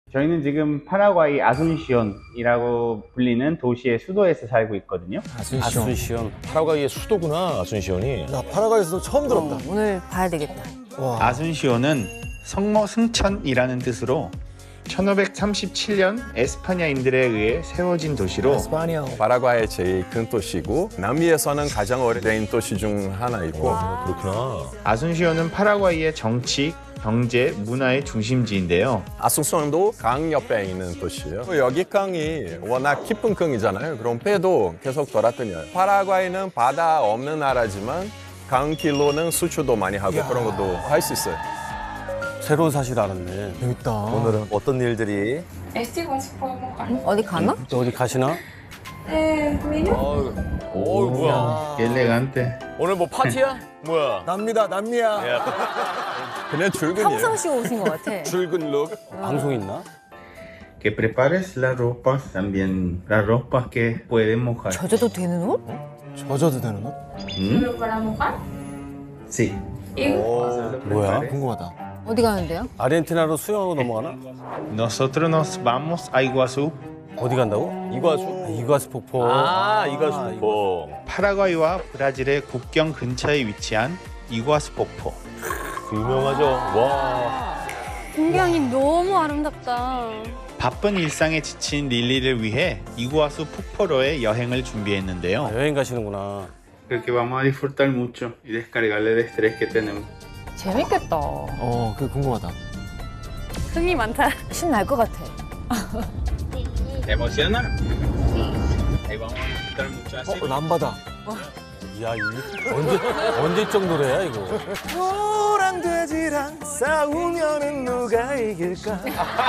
저희는 지금 파라과이 아순시온이라고 불리는 도시의 수도에서 살고 있거든요. 아순시온. 파라과이의 수도구나, 아순시온이. 나 파라과이에서 처음 들었다. 오늘 봐야 되겠다. 와. 아순시온은 성모 승천이라는 뜻으로 1537년 에스파냐인들에 의해 세워진 도시로 파라과이의 제일 큰 도시고 남미에서는 가장 오래된 도시 중 하나이고. 그렇구나. 아순시온은 파라과이의 정치, 경제, 문화의 중심지인데요. 아순시온도 강 옆에 있는 도시예요. 여기 강이 워낙 깊은 강이잖아요. 그럼 배도 계속 돌아다녀요. 파라과이는 바다 없는 나라지만 강길로는 수출도 많이 하고 그런 것도 할 수 있어요. 새로운 사실 알았네. 재밌다. 오늘은 어떤 일들이? Este igual se podemos ganar. 어디 가나? 어디 가시나? Mira. 어우, 뭐야. 엘레간테. 오늘 뭐 파티야? 뭐야? 남미다, 남미야. 그냥 출근이에요. 평상시 오신 것 같아. 출근 룩? 방송 있나? Que prepares la ropa, también la ropa que puede mojar. 젖어도 되는 옷? 젖어도 되는 거? Pero para mojar. Sí. Y 뭐야? 궁금하다. 어디 가는데요? 아르헨티나로 수영하고 넘어가나? Nosotros nos vamos a Iguazú. 어디 간다고? 이과수? 이과수 폭포. 아, 이과수 폭포. 파라과이와 브라질의 국경 근처에 위치한 이과수 폭포. 유명하죠. 와. 풍경이 너무 아름답다. 바쁜 일상에 지친 릴리를 위해 이구아수 폭포로의 여행을 준비했는데요. 아, 여행 가시는구나. Creo que vamos a disfrutar mucho y descargarle el estrés que tenemos. 재밌겠다. 그게 궁금하다. 흥이 많다. 신날 것 같아. ¿Te emociona? Ahí vamos a disfrutar mucho así. 남바다. 야, 이게 언제적 노래야, 이거? 소랑 돼지랑 싸우면은 누가 이길까?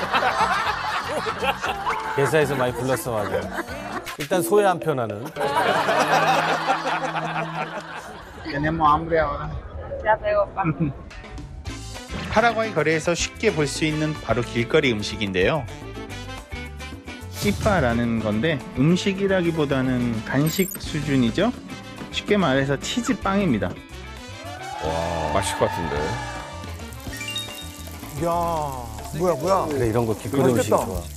회사에서 많이 불렀어, 맞아. 일단 소에 한 편 하는. Tenemos hambre ahora. ya pegó, pa. 파라과이 거리에서 쉽게 볼 수 있는 바로 길거리 음식인데요. 키파라는 건데 음식이라기보다는 간식 수준이죠. 쉽게 말해서 치즈빵입니다. 와, 맛있을 것 같은데. 이야, 뭐야. 그래, 이런 거 길거리 음식이 맛있겠다. 좋아.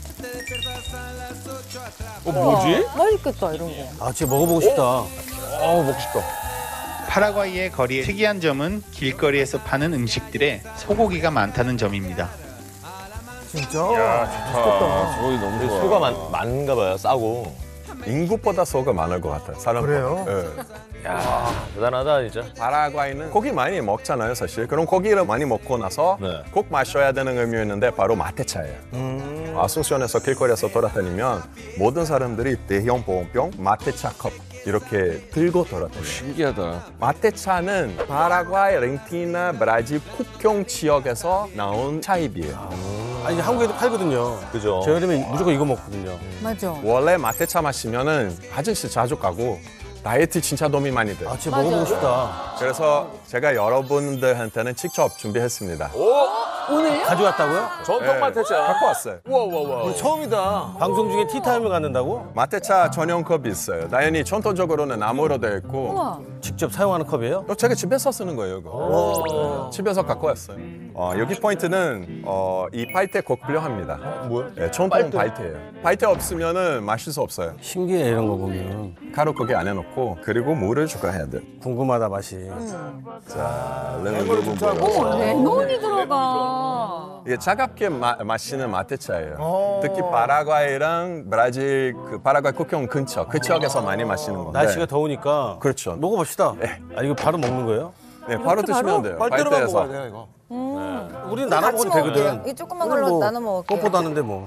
뭐지? 맛있겠다, 이런 거. 아, 진짜 먹어보고 싶다. 먹고 싶다. 파라과이의 거리의 특이한 점은 길거리에서 파는 음식들에 소고기가 많다는 점입니다. 진짜? 아, 소고기 너무 좋아. 소가 많은가 봐요, 싸고. 인구보다 소가 많을 것 같아요, 사람보다. 그래요? 네. 야, 대단하다, 진짜. 파라과이는 고기 많이 먹잖아요, 사실. 그럼 고기를 많이 먹고 나서 네. 꼭 마셔야 되는 음료였는데 바로 마테차예요. 아순시온에서 길거리에서 돌아다니면 모든 사람들이 대형 보온병, 마테차 컵 이렇게 들고 돌아다녀요. 신기하다. 마테차는 파라과이, 아르헨티나, 브라질 국경 지역에서 나온 차입이에요. 아니, 한국에도 팔거든요. 그죠? 저 여름에 무조건 이거 먹거든요. 맞아. 원래 마테차 마시면은 아저씨 자주 가고 다이어트 진짜 도움이 많이 돼요. 아, 진짜 먹어보고 싶다. 그래서 제가 여러분들한테는 직접 준비했습니다. 오늘요? 가져왔다고요? 전통 마테차 갖고 왔어요. 우와. 처음이다. 방송 중에 티타임을 갖는다고? 마테차 전용 컵이 있어요. 당연히 전통적으로는 나무로 되어 있고 우와. 직접 사용하는 컵이에요? 제가 집에서 쓰는 거예요. 이거. 집에서 갖고 왔어요. 여기 포인트는 이 팔대 꼭 필요합니다. 뭐야? 네, 전통 팔대예요. 팔대 없으면은 마실 수 없어요. 신기해, 이런 거 보면. 가루 거기 안에 넣고 그리고 물을 추가해야 돼요. 궁금하다, 맛이. 자, 레몬 부분 레몬이 들어가. 이게 차갑게 마시는 마테차예요. 특히 파라과이랑 브라질 그 파라과이 국경 근처 그 지역에서 많이 마시는 건데. 날씨가 더우니까. 그렇죠. 먹어봅시다. 아, 이거 바로 먹는 거예요? 네, 바로 드시면 돼요. 빨대로만 빨대에서. 먹어야 돼, 이거. 우리는 나눠 먹어도 되거든. 이 조그만 걸로 나눠 먹을게요. 뽀뽀도 하는데 뭐.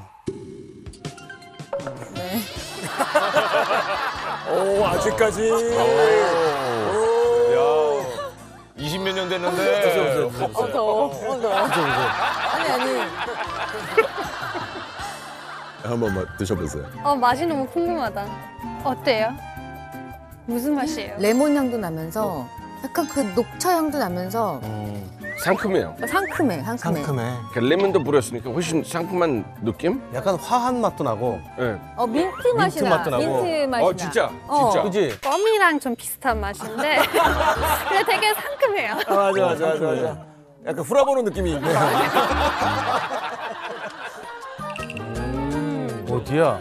네. 오, 아직까지. 20몇 년 됐는데. 더워. 아니. 한번 드셔보세요. 맛이 너무 궁금하다. 어때요? 무슨 맛이에요? 레몬 향도 나면서 약간 그 녹차 향도 나면서 상큼해요. 상큼해. 상큼해. 레몬도 뿌렸으니까 훨씬 상큼한 느낌? 약간 화한 맛도 나고. 네. 민트 맛이 나. 맛도 나고. 민트 맛이 나. 진짜. 그지? 껌이랑 좀 비슷한 맛인데 근데 되게 상큼해요. 맞아. 약간 후라보는 느낌이 있네. 어디야?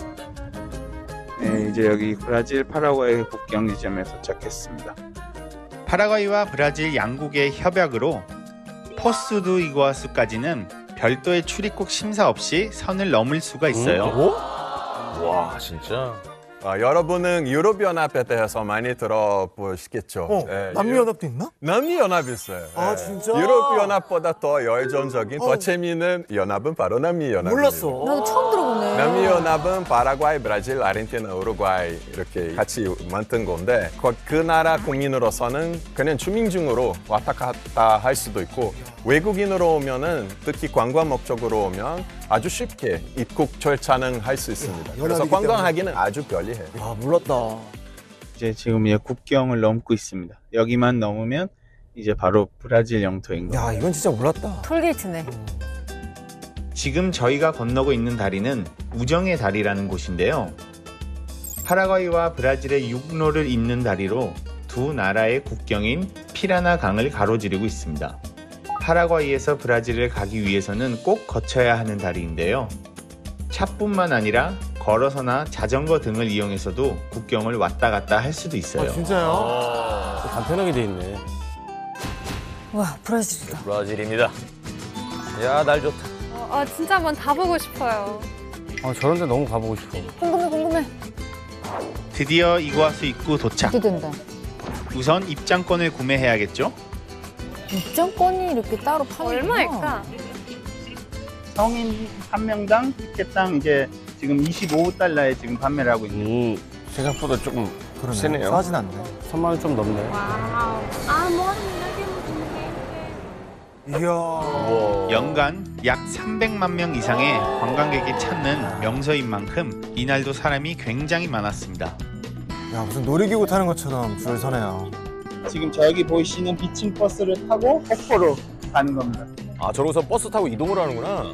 네, 이제 여기 브라질 파라과이 국경 지점에 도착했습니다. 파라과이와 브라질 양국의 협약으로 포스 두 이구아수까지는 별도의 출입국 심사 없이 선을 넘을 수가 있어요. 와 진짜. 여러분은 유럽연합에 대해서 많이 들어보시겠죠. 네, 남미연합도 있나? 남미연합이 있어요. 아, 네. 진짜? 유럽연합보다 더 열정적인, 더 재미있는 연합은 바로 남미연합입니다. 몰랐어. 나도 처음 들어보네. 남미연합은 파라과이, 브라질, 아르헨티나, 우루과이 이렇게 같이 만든 건데 그 나라 국민으로서는 그냥 주민증으로 왔다 갔다 할 수도 있고 외국인으로 오면은 특히 관광 목적으로 오면 아주 쉽게 입국 절차는 할 수 있습니다. 그래서 연합이기 관광하기는 아주 편리해요. 아, 몰랐다. 이제 지금 국경을 넘고 있습니다. 여기만 넘으면 이제 바로 브라질 영토인 거예요. 야, 이건 진짜 몰랐다. 톨게이트네. 지금 저희가 건너고 있는 다리는 우정의 다리라는 곳인데요. 파라과이와 브라질의 육로를 잇는 다리로 두 나라의 국경인 피라나 강을 가로지르고 있습니다. 파라과이에서 브라질을 가기 위해서는 꼭 거쳐야 하는 다리인데요. 차뿐만 아니라 걸어서나 자전거 등을 이용해서도 국경을 왔다 갔다 할 수도 있어요. 아, 진짜요? 간편하게 돼 있네. 와, 브라질이다. 브라질입니다. 야 날 좋다. 진짜 한번 다 보고 싶어요. 저런 데 너무 가보고 싶어. 궁금해. 드디어 이구아수 입구 도착. 기대된다. 우선 입장권을 구매해야겠죠? 입장권이 이렇게 따로 파는 얼마일까? 성인 한 명당 티켓당 이제 지금 25달러에 지금 판매를 하고 있는. 생각보다 조금 그러네. 세네요. 싸진 않네. 3만 원 좀 넘네. Wow. Amor, mira qué bonito. 이야. 연간 약 300만 명 이상의 관광객이 찾는 명소인 만큼 이날도 사람이 굉장히 많았습니다. 야, 무슨 놀이기구 타는 것처럼 줄 서네요. 지금 저기 보이시는 비칭 버스를 타고 헥포로 가는 겁니다. 아 저러고서 버스 타고 이동을 하는구나.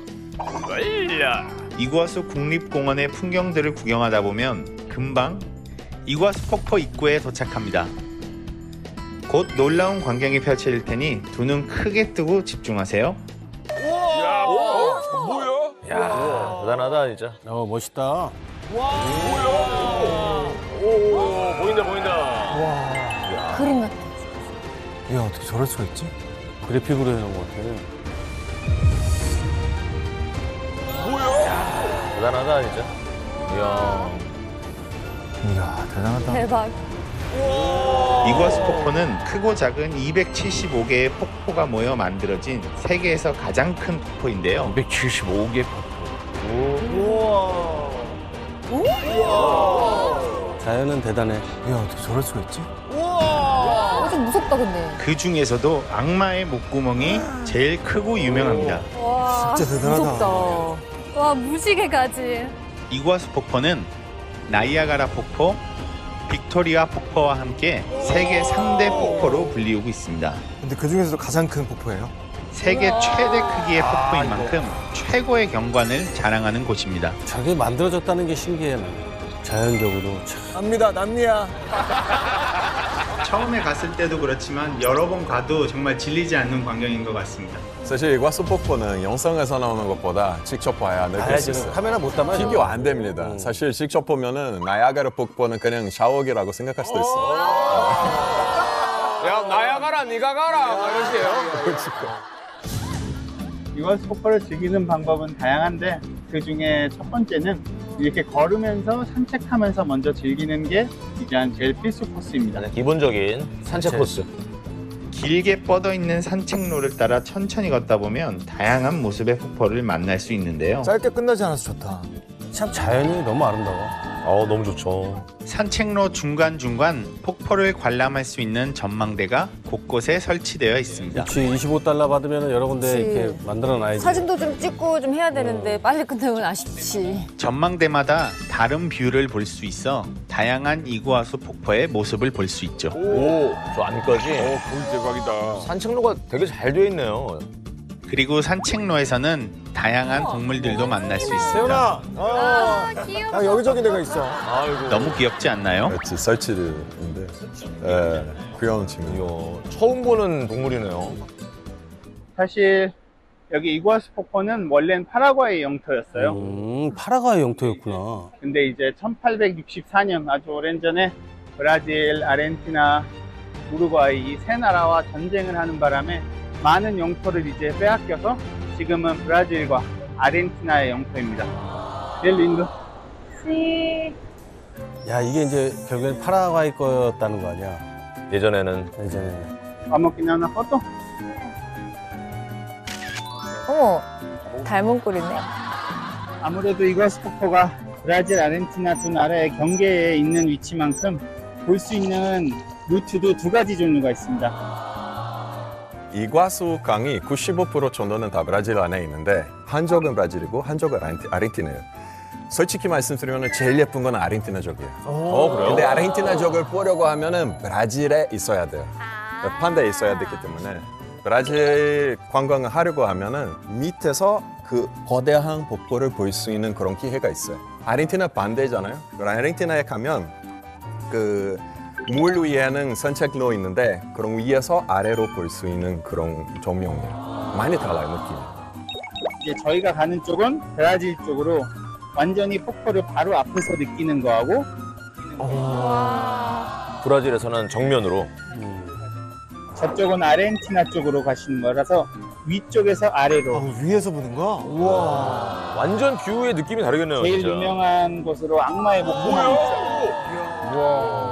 이구아수 국립공원의 풍경들을 구경하다 보면 금방 이구아수 폭포 입구에 도착합니다. 곧 놀라운 광경이 펼쳐질 테니 두 눈 크게 뜨고 집중하세요. 야 대단하다 진짜. 멋있다. 오 보인다. 그림 같아. 야, 어떻게 저럴 수가 있지? 그래픽으로 해놓은 것 같아. 야 대단하다 진짜. 이야, 대단하다. 대박. 이구아수 폭포는 크고 작은 275개의 폭포가 모여 만들어진 세계에서 가장 큰 폭포인데요. 275개 폭포. 자연은 대단해. 야, 어떻게 저럴 수가 있지? 좀 무섭다 근데. 그 중에서도 악마의 목구멍이 제일 크고 유명합니다. 와, 진짜 대단하다. 무섭다. 와 무지개까지. 이구아수 폭포는 나이아가라 폭포, 빅토리아 폭포와 함께 세계 3대 폭포로 불리우고 있습니다. 근데 그 중에서도 가장 큰 폭포예요? 세계 최대 크기의 폭포인 만큼 최고의 경관을 자랑하는 곳입니다. 저게 만들어졌다는 게 신기해. 난. 자연적으로 참. 남미야. 처음에 갔을 때도 그렇지만 여러 번 가도 정말 질리지 않는 광경인 것 같습니다. 사실 이구아수 폭포는 영상에서 나오는 것보다 직접 봐야 느낄 수 있어요. 카메라 못 담아. 비교 안 됩니다. 사실 직접 보면은 나야가라 폭포는 그냥 샤워기라고 생각할 수도 있어요. 야 나야 가라 네가 가라 이러시에요. 이구아수 폭포를 즐기는 방법은 다양한데 그 중에 첫 번째는 이렇게 걸으면서 산책하면서 먼저 즐기는 게 일단 제일 필수 코스입니다. 기본적인 산책 코스. 길게 뻗어 있는 산책로를 따라 천천히 걷다 보면 다양한 모습의 폭포를 만날 수 있는데요. 짧게 끝나지 않아서 좋다. 참 자연이 너무 아름다워. 너무 좋죠. 산책로 중간중간 폭포를 관람할 수 있는 전망대가 곳곳에 설치되어 있습니다. 그렇지 25달러 받으면 여러 군데 그치. 이렇게 만들어놔야지. 사진도 좀 찍고 좀 해야 되는데 빨리 끝내면 아쉽지. 전망대마다 다른 뷰를 볼 수 있어 다양한 이구아수 폭포의 모습을 볼 수 있죠. 저 안까지. 거기 대박이다. 산책로가 되게 잘 되어 있네요. 그리고 산책로에서는 다양한 동물들도 만날 수 있습니다. 세훈아. 아 귀여워. 아, 여기저기 내가 있어. 아이고. 너무 귀엽지 않나요? 같이 설치인데, 귀여운 친구. 처음 보는 동물이네요. 사실 여기 이구아수 폭포는 원래는 파라과이 영토였어요. 파라과이 영토였구나. 근데 이제 1864년 아주 오랜 전에 브라질, 아르헨티나, 우루과이 이 세 나라와 전쟁을 하는 바람에 많은 영토를 이제 빼앗겨서 지금은 브라질과 아르헨티나의 영토입니다. 제일 린도. 야, 이게 이제 결국엔 파라과이 거였다는 거 아니야? 예전에는 Vamos que una foto. 어머, 닮은 꼴이네. 아무래도 이구아수 폭포가 브라질, 아르헨티나 두 나라의 경계에 있는 위치만큼 볼 수 있는 루트도 두 가지 종류가 있습니다. 이과수 강이 95% 정도는 다 브라질 안에 있는데 한쪽은 브라질이고 한쪽은 아르헨티나예요. 솔직히 말씀드리면 제일 예쁜 건 아르헨티나족이에요. 그래요? 근데 아르헨티나족을 보려고 하면은 브라질에 있어야 돼요. 반대에 있어야 되기 때문에 브라질 관광을 하려고 하면은 밑에서 그 거대한 폭포를 볼 수 있는 그런 기회가 있어요. 아르헨티나 반대잖아요. 아르헨티나에 가면 그 물 위에는 산책로 있는데 그런 위에서 아래로 볼 수 있는 그런 조명이에요. 많이 달라요, 느낌이. 이제 저희가 가는 쪽은 브라질 쪽으로 완전히 폭포를 바로 앞에서 느끼는 거하고 브라질에서는 정면으로. 저쪽은 아르헨티나 쪽으로 가시는 거라서 위쪽에서 아래로 위에서 보는 거야? 우와. 완전 뷰의 느낌이 다르겠네요, 제일 진짜. 유명한 곳으로 악마의 목공항이 있어요.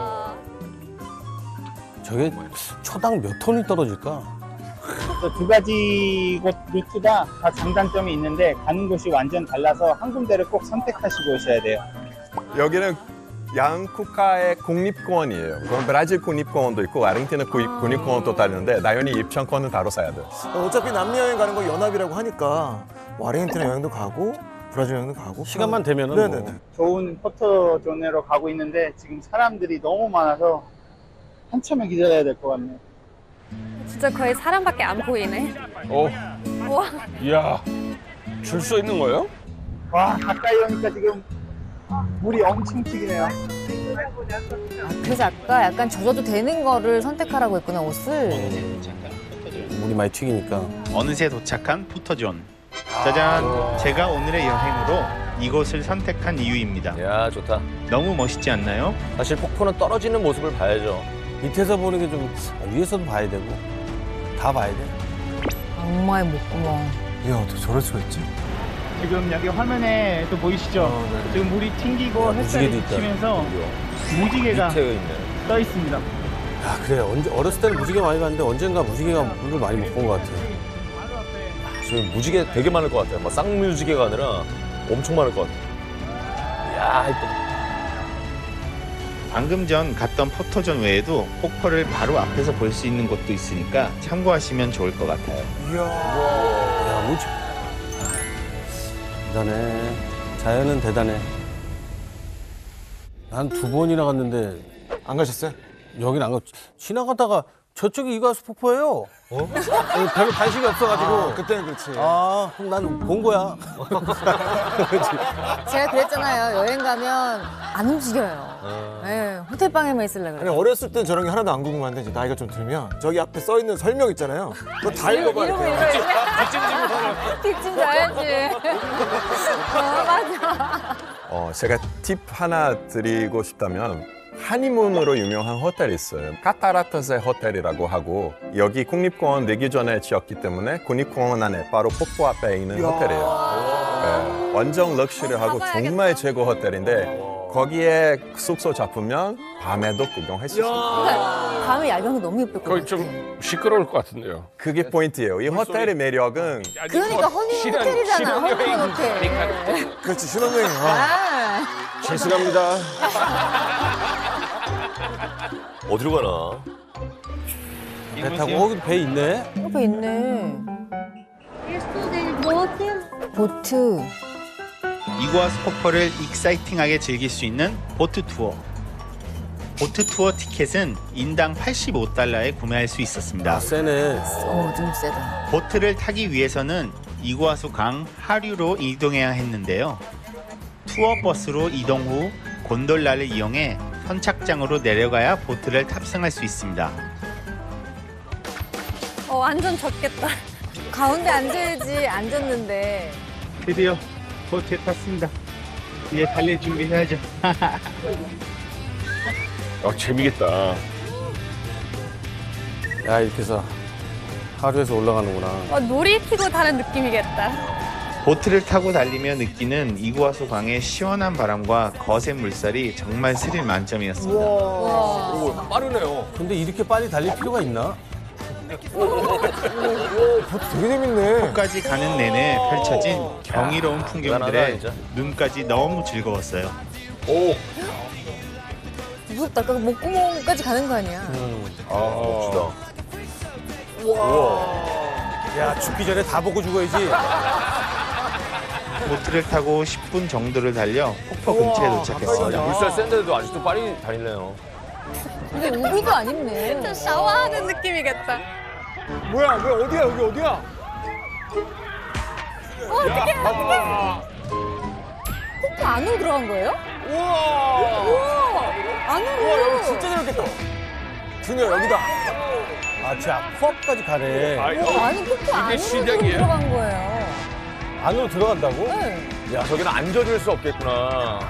저게 초당 몇 톤이 떨어질까? 그래서 두 가지 곳 루트가 다 장단점이 있는데 가는 곳이 완전 달라서 한 군데를 꼭 선택하시고 오셔야 돼요. 여기는 양국가의 국립공원이에요. 그럼 브라질 국립공원도 있고 아르헨티나 국립공원도 다른데 당연히 입장권은 따로 사야 돼요. 어차피 남미 여행 가는 거 연합이라고 하니까 뭐 아르헨티나 여행도 가고 브라질 여행도 가고 시간만 되면은 네네네. 뭐. 좋은 포토존으로 가고 있는데 지금 사람들이 너무 많아서 한참을 기다려야 될 것 같네요. 진짜 거의 사람밖에 안 보이네. 우와. 이야, 줄 서 있는 거예요? 와, 가까이 오니까 지금 물이 엄청 튀기네요. 그래서 아까 약간 젖어도 되는 거를 선택하라고 했구나, 옷을. 물이 많이 튀기니까. 어느새 도착한 포토존. 짜잔! 제가 오늘의 여행으로 이곳을 선택한 이유입니다. 야, 좋다. 너무 멋있지 않나요? 사실 폭포는 떨어지는 모습을 봐야죠. 밑에서 보는 게 좀 위에서도 봐야 되고 다 봐야 돼. 악마의 목구멍. 이야, 어떻게 저럴 수가 있지? 지금 여기 화면에 또 보이시죠? 네. 지금 물이 튕기고 햇살이 무지개도 있다. 비치면서 무지개가 밑에 있네. 떠 있습니다. 야, 그래. 어렸을 때는 무지개 많이 봤는데 언젠가 무지개가 물을 많이 못 본 것 같아. 지금 무지개 되게 많을 것 같아요. 막 쌍무지개가 아니라 엄청 많을 것 같아. 이야, 이쁘다. 방금 전 갔던 포토존 외에도 폭포를 바로 앞에서 볼 수 있는 곳도 있으니까 참고하시면 좋을 것 같아요. 야, 무지. 대단해. 자연은 대단해. 난 2번이나 갔는데 안 가셨어요? 여긴 안 가. 지나가다가 저쪽이 이과수 폭포예요. 별로 관심이 없어가지고. 그때는 그렇지. 그럼 난 본 거야. 제가 그랬잖아요. 여행 가면 안 움직여요. 네, 호텔방에만 있으려고 아니 그래요. 어렸을 땐 저런 게 하나도 안 궁금한데 이제 나이가 좀 들면 저기 앞에 써 있는 설명 있잖아요. 그거 다 읽어봐야 이러고 돼요. 뒷짐 져야지. 맞아. 제가 팁 하나 드리고 싶다면 하니문으로 유명한 호텔이 있어요. 카타라타세 호텔이라고 하고 여기 국립공원 되기 전에 지었기 때문에 국립공원 안에 바로 폭포 앞에 있는 호텔이에요. 네, 완전 럭셔리하고 정말 최고 호텔인데 거기에 숙소 잡으면 밤에도 구경할 수 있어요. 밤에 야경이 너무 예쁠 것 거기 같아. 좀 시끄러울 것 같은데요. 그게 포인트예요. 이 호텔의 매력은 그러니까 허니문 호텔이잖아. 허니문 호텔. 그렇지 신혼여행. 아, 실수합니다. 어디로 가나? 배 타고 거기 배 있네. 옆에 있네. 보트. 이구아수 폭포를 익사이팅하게 즐길 수 있는 보트 투어. 보트 투어 티켓은 인당 85달러에 구매할 수 있었습니다. 세네. 좀 세다. 보트를 타기 위해서는 이구아수 강 하류로 이동해야 했는데요. 투어 버스로 이동 후 곤돌라를 이용해 선착장으로 내려가야 보트를 탑승할 수 있습니다. 완전 젖겠다. 가운데 앉아야지. 앉았는데. 드디어 보트에 탔습니다. 이제 달릴 준비해야죠. 재미겠다. 야, 이렇게 해서 하루에서 올라가는구나. 놀이기구 타는 느낌이겠다. 보트를 타고 달리며 느끼는 이구아수 강의 시원한 바람과 거센 물살이 정말 스릴 만점이었습니다. 오, 빠르네요. 근데 이렇게 빨리 달릴 필요가 있나? 되게 재밌네. 호까지 가는 내내 펼쳐진 경이로운 대단하다, 풍경들에 진짜. 눈까지 너무 즐거웠어요. 오, 무섭다. 그 목구멍까지 가는 거 아니야. 멋지다. 우와. 야, 죽기 전에 다 보고 죽어야지. 보트를 타고 10분 정도를 달려 폭포 근처에 도착했습니다. 물살 센데도 아직도 빨리 다니네요. 근데 우비도 안 입네. 좀 샤워하는 느낌이겠다. 뭐야, 어디야, 여기 어디야? 어떡해. 폭포 안으로 들어간 거예요? 우와! 안으로. 여기 진짜 재밌겠다. 준이야, 여기다. 아, 진짜 코앞까지 가네. 아니, 폭포 안으로 시작이에요? 들어간 거예요. 안으로 들어간다고? 네. 야, 저기는 앉아줄 수 없겠구나.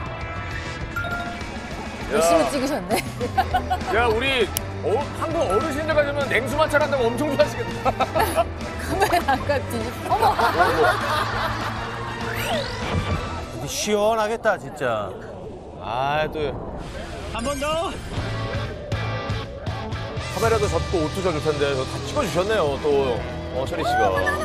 열심히 찍으셨네. 야, 우리 한국 어르신들 가려면 냉수 마찰한다고 엄청 좋아하시겠다. 카메라가 어머. 시원하겠다, 진짜. 아, 또. 한 번 더. 카메라도 젖고 옷도 젖을 텐데 다 찍어주셨네요, 또. 철희 씨가.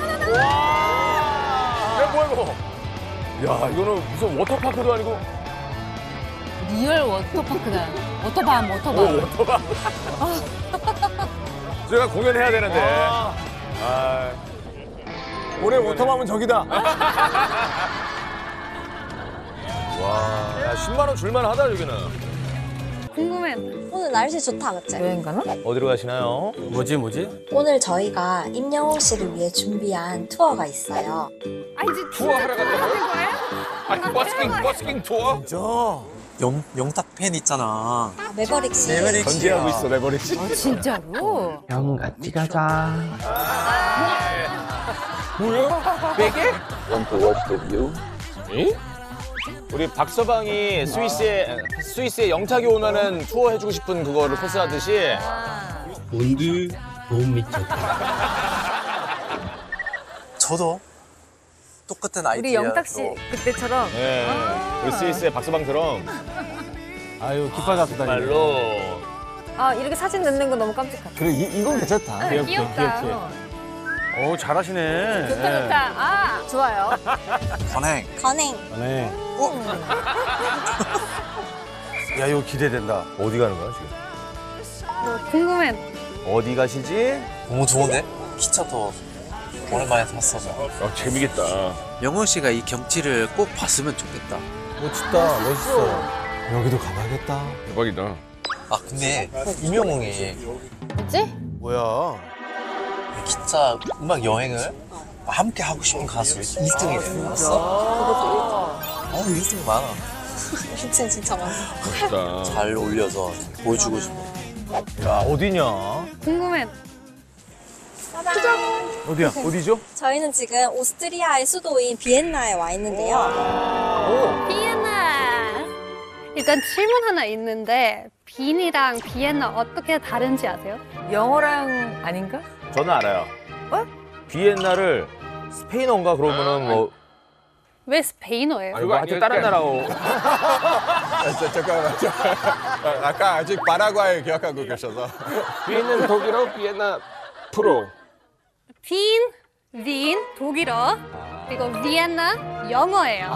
야, 뭐야, 이거. 야, 이거는 무슨 워터파크도 아니고. 리얼 워터파크다. 워터밤. 워터밤. 저희가 공연해야 되는데. 아. 올해 워터밤은 저기다. 와, 야, 10만 원 줄만 하다, 여기는. 궁금해. 오늘 날씨 좋다, 맞지? 여행 가나? 어디로 가시나요? 뭐지? 오늘 저희가 임영웅 씨를 위해 준비한 투어가 있어요. 이제 투어 하러 간다고요? 거예요? 아니, 버스킹 투어? 영탁 팬 있잖아. 아, 매버릭 씨. 전지하고 있어, 매버릭 씨. 진짜로? 형 같이 가자. 우리 박서방이 스위스에 영탁이 오면은 투어 해주고 싶은 그거를 코스하듯이. 본드 못 미쳤다. 저도 똑같은 아이디어. 우리 영탁 씨 그때처럼. 네. 우리 스위스의 박서방처럼. 아유, 깃발 갖고 다니는. 말로. 이렇게 사진 넣는 거 너무 깜찍하다. 그래, 이건 괜찮다. 귀엽다. 오, 잘하시네. 좋다. 좋아요. 건행. 네. 야, 이거 기대된다. 어디 가는 거야, 지금? 궁금해. 어디 가시지? 너무 좋은데? 기차도 오랜만에 탔어서. 재미겠다. 영훈 씨가 이 경치를 꼭 봤으면 좋겠다. 멋지다, 멋있어. 여기도 가봐야겠다. 대박이다. 아 근데 임영웅이 뭐지? 뭐야? 기차 음악 여행을 함께 하고 싶은 가수 2등이 됐어. 1등 많아. 1등 진짜 많아. 멋있다. 잘 올려서 보여주고 싶어. 야, 어디냐? 궁금해. 어디야? 어디죠? 저희는 지금 오스트리아의 수도인 비엔나에 와 있는데요. 비엔나. 일단 질문 하나 있는데 빈이랑 비엔나 어떻게 다른지 아세요? 영어랑 아닌가? 저는 알아요. 비엔나를 스페인어인가 그러면은 뭐 왜 스페인어예요? 그거 하여튼 다른 나라고. 잠깐만. 아까 아직 파라과이 기억하고 계셔서. 비엔나 독일어, 비엔나 프로. 빈, 독일어, 그리고 비엔나 영어예요.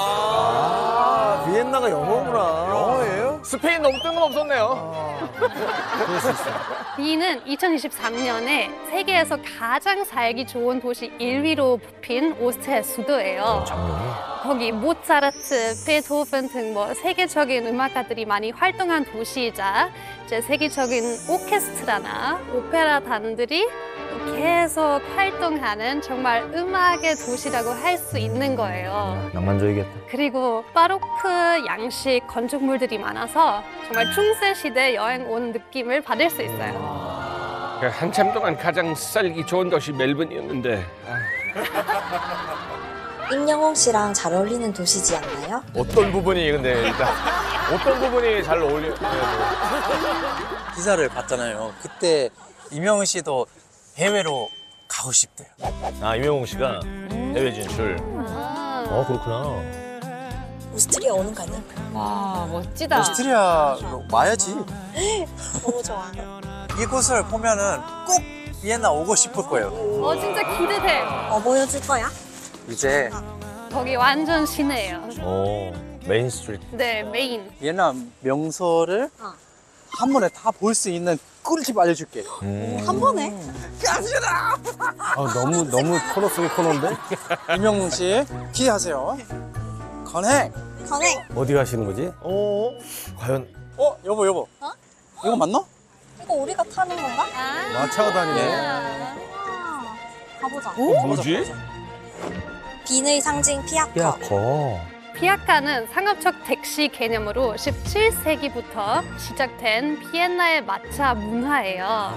비엔나가 영어구나. 영어예요? 스페인 너무 뜬금없었네요. 그럴 수 있어. 빈은 2023년에 세계에서 가장 살기 좋은 도시 1위로 뽑힌 오스트리아 수도예요. 거기 모차르트, 베토벤 등 뭐 세계적인 음악가들이 많이 활동한 도시이자 이제 세계적인 오케스트라나 오페라단들이 계속 활동하는 정말 음악의 도시라고 할 수 있는 거예요. 낭만적이겠다. 그리고 바로크 양식 건축물들이 많아서 정말 중세 시대 여행 온 느낌을 받을 수 있어요. 한참 동안 가장 살기 좋은 도시 멜번이었는데 임영웅 씨랑 잘 어울리는 도시지 않나요? 어떤 부분이 근데 일단 어떤 부분이 잘 어울려? 기사를 봤잖아요. 그때 이명훈 씨도 해외로 가고 싶대요. 아 이명웅 씨가 해외 진출. 그렇구나. 오스트리아 오는 거 아니야? 와, 멋지다. 오스트리아 와야지. 너무 좋아. 이곳을 보면은 꼭 비엔나 오고 싶을 거예요. 진짜 기대돼. 보여줄 거야? 이제 거기 완전 시내예요. 메인 스트리트. 네, 메인. 비엔나 명소를 한 번에 다 볼 수 있는 꿀팁 알려줄게. 한 번에? 너무 코너 속의 코너인데? 이명훈 씨 기대하세요. 건행. 건행. 어디 가시는 거지? 과연 여보. 이거 맞나? 이거 우리가 타는 건가? 마차가 다니네. 가보자. 뭐지? 빈의 상징 피아커. 피아카는 상업적 택시 개념으로 17세기부터 시작된 비엔나의 마차 문화예요.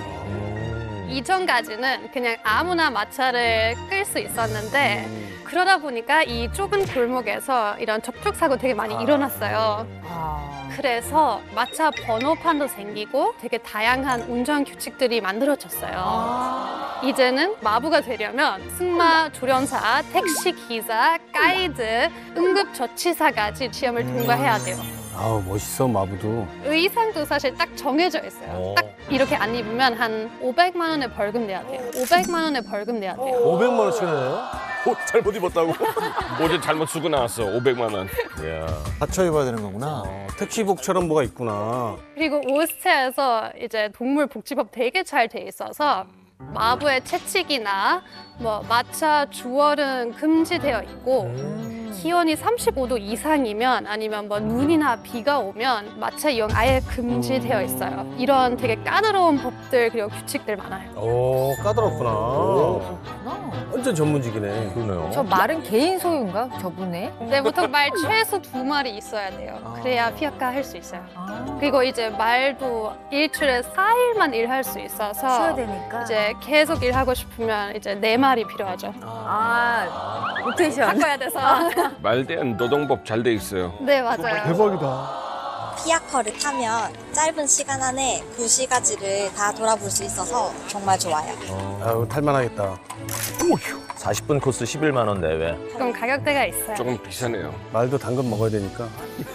이전까지는 그냥 아무나 마차를 끌 수 있었는데 그러다 보니까 이 좁은 골목에서 이런 접촉사고 되게 많이 일어났어요. 그래서 마차 번호판도 생기고 되게 다양한 운전 규칙들이 만들어졌어요. 이제는 마부가 되려면 승마, 조련사, 택시 기사, 가이드, 응급처치사까지 시험을 통과해야 돼요. 아우 멋있어 마부도. 의상도 사실 딱 정해져 있어요. 딱 이렇게 안 입으면 한 500만 원의 벌금 내야 돼요. 500만 원의 벌금 내야 돼요. 500만 원씩이나 내요? 옷 잘못 입었다고? 모자 잘못 쓰고 나왔어. 500만 원. 이야. 받쳐 입어야 되는 거구나. 택시복처럼 뭐가 있구나. 그리고 오스트리아에서 이제 동물복지법 되게 잘 돼 있어서 마부의 채찍이나 뭐 마차 주월은 금지되어 있고 기온이 35도 이상이면 아니면 뭐 눈이나 비가 오면 마차 이용 아예 금지되어 있어요. 이런 되게 까다로운 법들 그리고 규칙들 많아요. 까다롭구나. 완전 전문직이네. 그러네요. 저 말은 개인 소유인가? 저분의? 네, 보통 말 최소 2마리 있어야 돼요. 그래야 피아카 할 수 있어요. 그리고 이제 말도 일주일에 4일만 일할 수 있어서 쉬어야 되니까. 이제 계속 일하고 싶으면 이제 4마리 필요하죠. 로테이션. 바꿔야 돼서. 말 대한 노동법 잘 돼 있어요. 네, 맞아요. 대박이다. 피아커를 타면 짧은 시간 안에 구시가지를 다 돌아볼 수 있어서 정말 좋아요. 아유 탈만하겠다. 40분 코스 11만 원 내외. 조금 가격대가 있어요. 조금 비싸네요. 말도 당근 먹어야 되니까.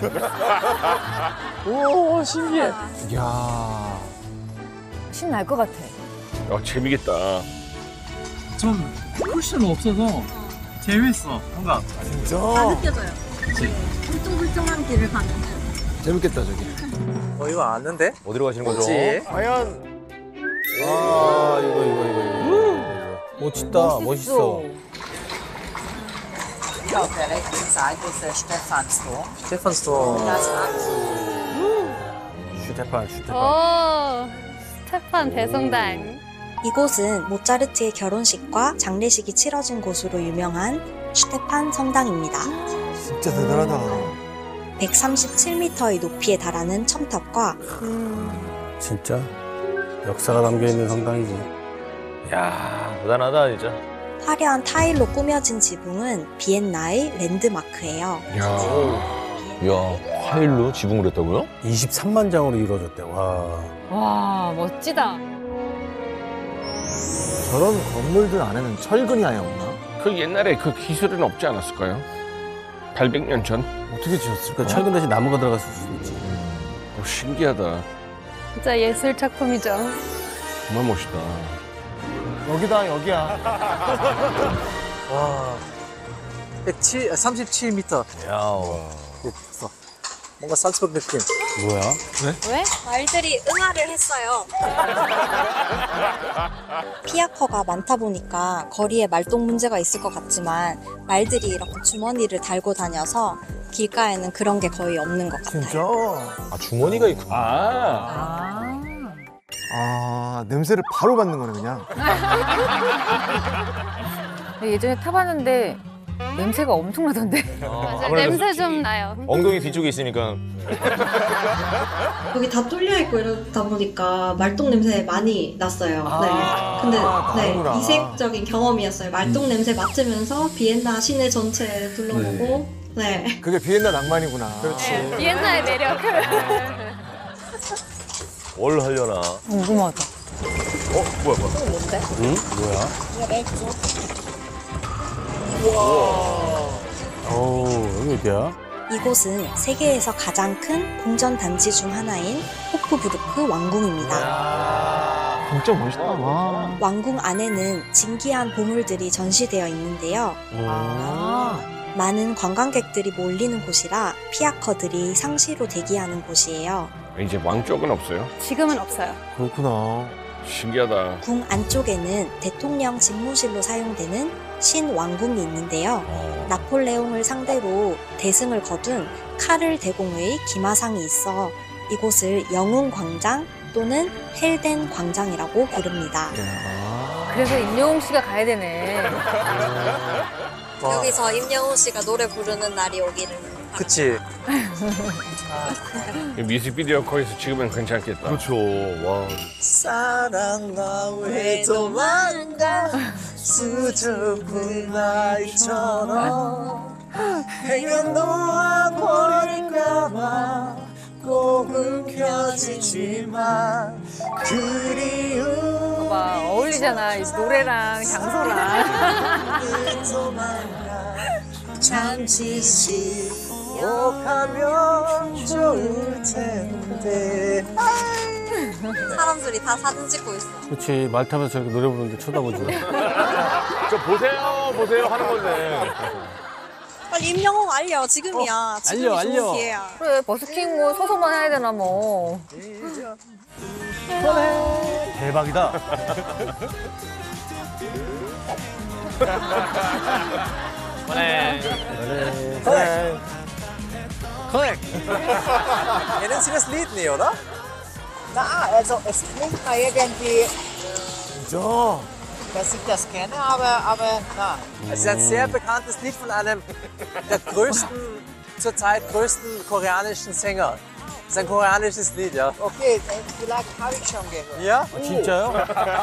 오 신기해. 이야. 신날 것 같아. 재미겠다. 좀 쿠션 없어서 재밌어. 뭔가 진짜. 느껴져요. 훌뚱훌뚱한 길을 가는. 재밌겠다 저기. 이거 아는데? 어디로 가시는 거죠? 그렇지. 과연. 이거. 멋있다. 멋있어. 스테판 스토어. 슈테판. 오, 스테판 대성당. 이곳은 모차르트의 결혼식과 장례식이 치러진 곳으로 유명한 슈테판 성당입니다. 진짜 대단하다. 137m의 높이에 달하는 첨탑과 진짜 역사가 담겨 있는 성당이지. 야 대단하다 진짜. 화려한 타일로 꾸며진 지붕은 비엔나의 랜드마크예요. 야 화일로 지붕을 했다고요? 23만 장으로 이루어졌대. 와. 와, 멋지다. 저런 건물들 안에는 철근이 아예 없나? 그 옛날에 그 기술은 없지 않았을까요? 800년 전? 어떻게 지었을까? 철근 대신 나무가 들어갔을 수도 있지. 신기하다. 진짜 예술 작품이죠. 정말 멋있다. 여기다 여기야. 와. 37m. 야. 뭔가 살츠burg 느낌. 뭐야? 왜? 말들이 응아를 했어요. 피아커가 많다 보니까 거리에 말똥 문제가 있을 것 같지만 말들이 이렇게 주머니를 달고 다녀서 길가에는 그런 게 거의 없는 것 같아요. 진짜? 아 주머니가 있구나. 아 냄새를 바로 맡는 거네 그냥. 예전에 타봤는데 냄새가 엄청나던데. 맞아요. 냄새 좀 나요. 엉덩이 뒤쪽에 있으니까. 여기 다 뚫려 있고 이러다 보니까 말똥 냄새 많이 났어요. 네. 근데 다르구나. 이색적인 경험이었어요. 말똥 냄새 맡으면서 비엔나 시내 전체 둘러보고. 네. 그게 비엔나 낭만이구나. 네, 비엔나의 매력. 뭘 하려나? 궁금하다. 뭐야. 뭔데? 응? 뭐야? 여기 어디야? 이곳은 세계에서 가장 큰 궁전 단지 중 하나인 호프부르크 왕궁입니다. 진짜 멋있다. 와. 왕궁 안에는 진기한 보물들이 전시되어 있는데요. 많은 관광객들이 몰리는 곳이라 피아커들이 상시로 대기하는 곳이에요. 이제 왕 쪽은 없어요? 지금은 없어요. 그렇구나. 신기하다. 궁 안쪽에는 대통령 집무실로 사용되는 신왕궁이 있는데요. 나폴레옹을 상대로 대승을 거둔 카를 대공의 기마상이 있어 이곳을 영웅 광장 또는 헬덴 광장이라고 부릅니다. 그래서 임영웅 씨가 가야 되네. 여기서 임영웅 씨가 노래 부르는 날이 오기를. 그치. 뮤직비디오 거기서 찍으면 괜찮겠다. 그렇죠. 와. 사랑 나 왜 도망가 수줍은 아이처럼 행여 놓아버릴까봐 꼭 움켜쥐지만 그리움 봐, 어울리잖아. 이 노래랑 장소랑. 잠시 욕하면 좋을 텐데. 사람들이 다 사진 찍고 있어. 그렇지. 말 타면서 저렇게 노래 부르는데 쳐다보지. 저 보세요 하는 건데. 빨리 임영웅 알려. 지금이야. 지금이 알려. 좋은 기회야. 그래, 버스킹 뭐 서서만 해야 되나 뭐. 대박이다. Korrekt. Kennen Sie das Lied nie, oder? Na, also es klingt mal irgendwie, 진짜. dass ich das kenne, aber na. Es ist ein sehr bekanntes Lied von einem der zurzeit größten koreanischen Sänger. Es ist ein koreanisches Lied, ja. Okay, vielleicht habe ich schon gehört. Ja? 진짜요?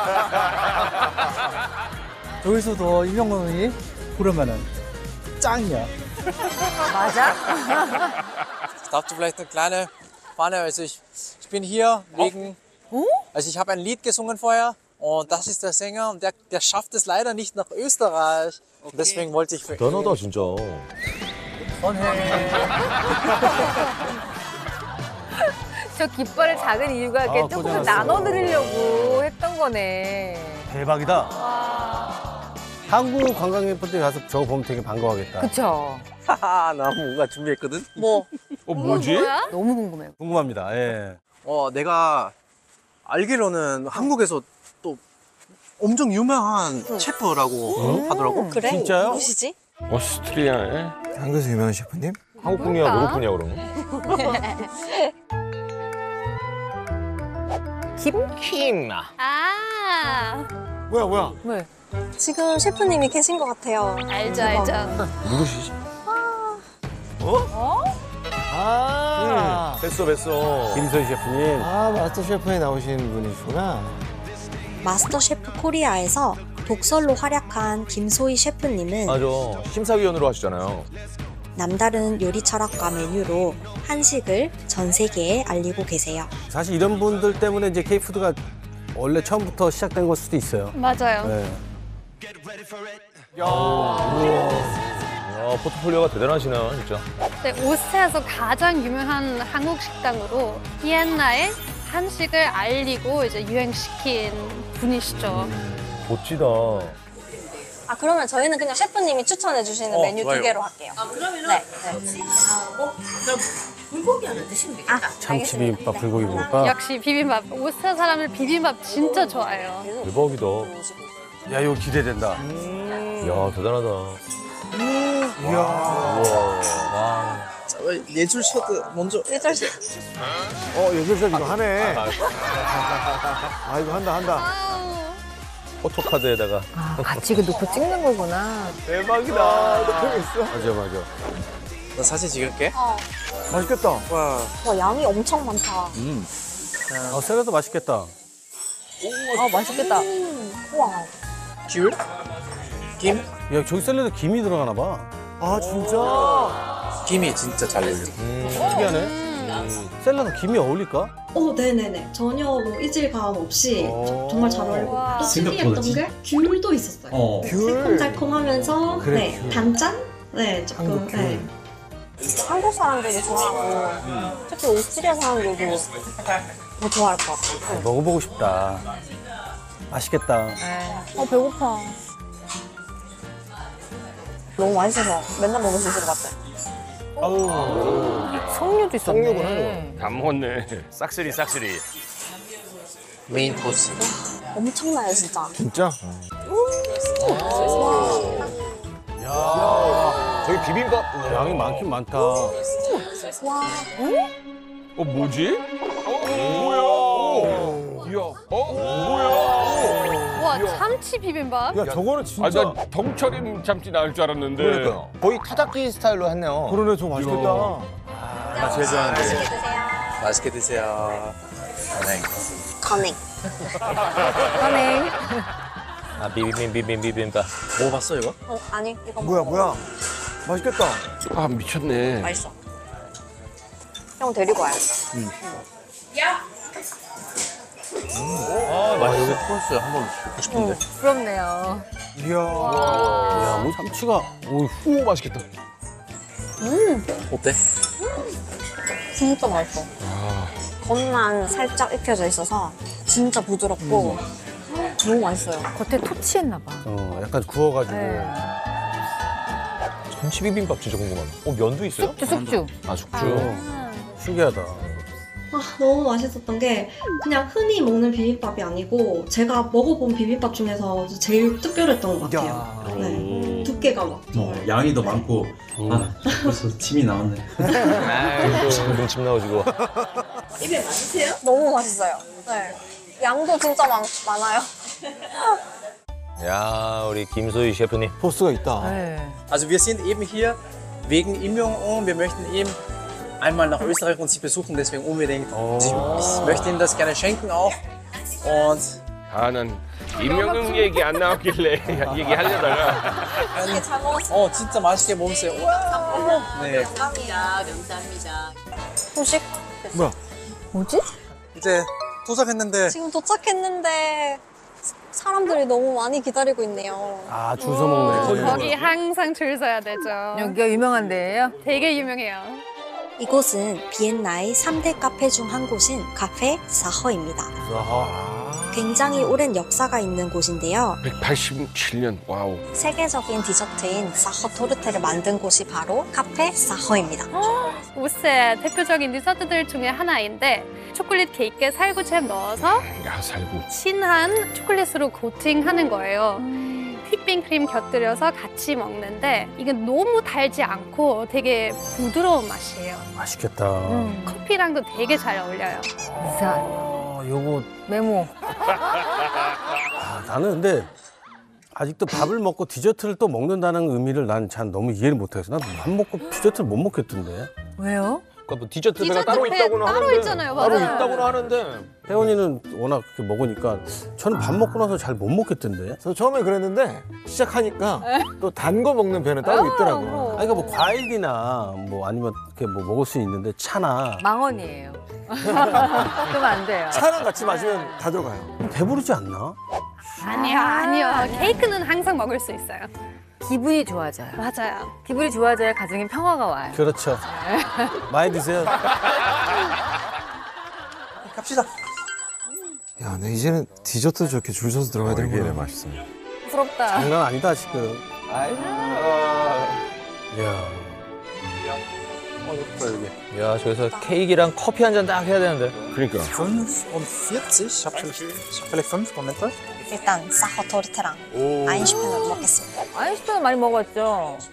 여기서도 임영웅이 부르면은 짱이야. 맞아? Ich darf vielleicht eine kleine Panne. Also ich bin hier wegen. Also ich habe ein Lied gesungen vorher und das ist der Sänger und der schafft es leider nicht nach Österreich. Und deswegen wollte ich für ihn. 대단하다 진짜. 저 깃발을 작은 이유가 이렇게 조금 고생했어. 나눠드리려고 했던 거네. 대박이다. 한국 관광객분들 가서 저거 보면 되게 반가워하겠다. 그쵸? 나 뭔가 준비했거든. 뭐? 뭐지? 뭐야? 너무 궁금해. 궁금합니다. 예. 내가 알기로는 한국에서 또 엄청 유명한 셰프라고 하더라고. 그래? 진짜요? 누구시지? 오스트리아에 한국에서 유명한 셰프님? 한국 분이야, 외국 분이야 그러면? 킴나. 아, 뭐야? 왜? 지금 셰프님이 계신 것 같아요. 알죠. 누구시지? 뵀어. 김소희 셰프님. 마스터 셰프에 나오신 분이시구나. 마스터 셰프 코리아에서 독설로 활약한 김소희 셰프님은 맞아. 심사위원으로 하시잖아요. 남다른 요리 철학과 메뉴로 한식을 전 세계에 알리고 계세요. 사실 이런 분들 때문에 이제 K푸드가 원래 처음부터 시작된 걸 수도 있어요. 맞아요. 네. 포트폴리오가 대단하시네, 진짜. 네, 오스트리아에서 가장 유명한 한국 식당으로 비엔나의 한식을 알리고 이제 유행시킨 분이시죠. 멋지다. 그러면 저희는 그냥 셰프님이 추천해 주시는 메뉴 좋아요. 2개로 할게요. 그러면은? 네. 그럼 불고기 하나 드시면 되겠다. 참치비빔밥, 불고기 비빔밥. 역시 비빔밥. 오스트리아 사람들 비빔밥 진짜 좋아해요. 대박이다. 야, 이거 기대된다. 야, 대단하다. 이야. 와. 예술 셰프 먼저. 예절 씨. 예술사 이거 하네. 이거 한다. 포토카드에다가. 같이 그 놓고 찍는 거구나. 대박이다. 맞아. 나 사진 찍을게. 맛있겠다. 와, 양이 엄청 많다. 샐러드 맛있겠다. 맛있겠다. 우와. 귤? 김? 야, 저기 샐러드 김이 들어가나 봐. 아, 진짜? 김이 진짜 잘 어울려. 특이하네. 샐러드 김이 어울릴까? 네네네. 전혀 뭐 이질감 없이 정말 잘 어울리고 또 생각보다 특이했던 게 귤도 있었어요. 새콤달콤하면서 그래, 네, 귤. 단짠? 네, 조금. 네. 한국 사람들도 좋아하고 특히 오스트리아 사람들도 더 좋아할 것 같아요. 먹어보고 싶다. 맛있겠다. 배고파. 너무 맛있어서 맨날 먹을 수 있을 것 같아요. 석류도 있었네. 다 먹었네. 싹쓸이. 메인 코스. 엄청나요, 진짜. 진짜? 저기 비빔밥 양이 많긴 많다. 와. 뭐지? 뭐야? 뭐야? 와, 참치 비빔밥? 야, 저거는 진짜. 나 덩철임 참치 나올 줄 알았는데. 그러니까 거의 타다키 스타일로 했네요. 그러네, 저거 맛있겠다. 나 제일 좋아하는데. 맛있게 드세요. 네. 가능. 하네. 비빔밥. 먹어봤어 이거? 아니, 이거 뭐야. 맛있겠다. 아 미쳤네. 맛있어. 형 데리고 와요. 맛있어. 코스 한번 먹고 싶은데. 부럽네요. 이야. 야, 뭐 참치가. 오, 맛있겠다. 어때? 진짜 맛있어. 겉만 살짝 익혀져 있어서 진짜 부드럽고 너무 맛있어요. 겉에 토치했나 봐. 약간 구워가지고. 네. 참치 비빔밥 진짜 궁금하네. 면도 있어요? 숙주. 숙주. 신기하다. 너무 맛있었던 게 그냥 흔히 먹는 비빔밥이 아니고 제가 먹어본 비빔밥 중에서 제일 특별했던 것 같아요. 네. 두께가 막 정말. 양이 더 많고 벌써 침이 나왔네. 눈침 나오지고. 입에 맞으세요? 너무 맛있어요. 네. 양도 진짜 많아요. 야, 우리 김소희 셰프님. 포스가 있다. Also wir sind eben hier wegen Imjong und wir möchten ihm einmal nach Österreich uns besuchen, deswegen unbedingt. Ich möchte ihm das gerne schenken auch. Und 난 임영웅 얘기 안 나왔길래 얘기하려다가. 이게 잘 먹었어. 진짜 맛있게 먹었어요. 와. 네. 감사합니다. 소식? 뭐야? 뭐지? 이제 도착했는데 지금 도착했는데 사람들이 너무 많이 기다리고 있네요. 줄 서 먹네. 거기 항상 줄 서야 되죠. 여기가 유명한 데예요? 되게 유명해요. 이곳은 비엔나의 3대 카페 중 한 곳인 카페 사허입니다. 굉장히 오랜 역사가 있는 곳인데요. 187년. 와우. 세계적인 디저트인 사허 토르테를 만든 곳이 바로 카페 사허입니다. 오스의 대표적인 디저트들 중에 하나인데 초콜릿 케이크에 살구잼 넣어서 야, 살구. 진한 초콜릿으로 코팅하는 거예요. 휘핑크림 곁들여서 같이 먹는데 이건 너무 달지 않고 되게 부드러운 맛이에요. 맛있겠다. 커피랑도 되게 잘 어울려요. 요거 메모. 나는 근데 아직도 밥을 먹고 디저트를 또 먹는다는 의미를 난 잘 너무 이해를 못해서 난 밥 먹고 디저트를 못 먹겠던데. 왜요? 그러니까 뭐 디저트 배가 디저트 따로 배 있다고는 따로 하는데 있잖아요, 따로 맞아요. 있다고는 하는데 혜원이는 워낙 그렇게 먹으니까 저는 밥 먹고 나서 잘 못 먹겠던데. 저 처음에 그랬는데 시작하니까 또 단 거 먹는 배는 따로 있더라고요. 아니, 그러니까 뭐 과일이나 뭐 아니면 이렇게 뭐 먹을 수 있는데 차나 망언이에요. 그러면 안 돼요. 차랑 같이 마시면 다 들어가요. 배부르지 않나? 아니요. 케이크는 항상 먹을 수 있어요. 기분이 좋아져요. 맞아요. 기분이 좋아져야 가정에 평화가 와요. 그렇죠. 많이 드세요. 갑시다. 야, 내 이제는 디저트 저렇게 줄 서서 들어가야 되는구나. 맛있습니다. 부럽다. 장난 아니다 지금. 이야. 야, 저기서 케이크랑 커피 한 잔 딱 해야 되는데. 그러니까. 45. Ich hab vielleicht 5 Momente. 일단 사허 토르테랑 아인슈펜을 먹겠습니다. 아인슈페는 많이 먹었죠.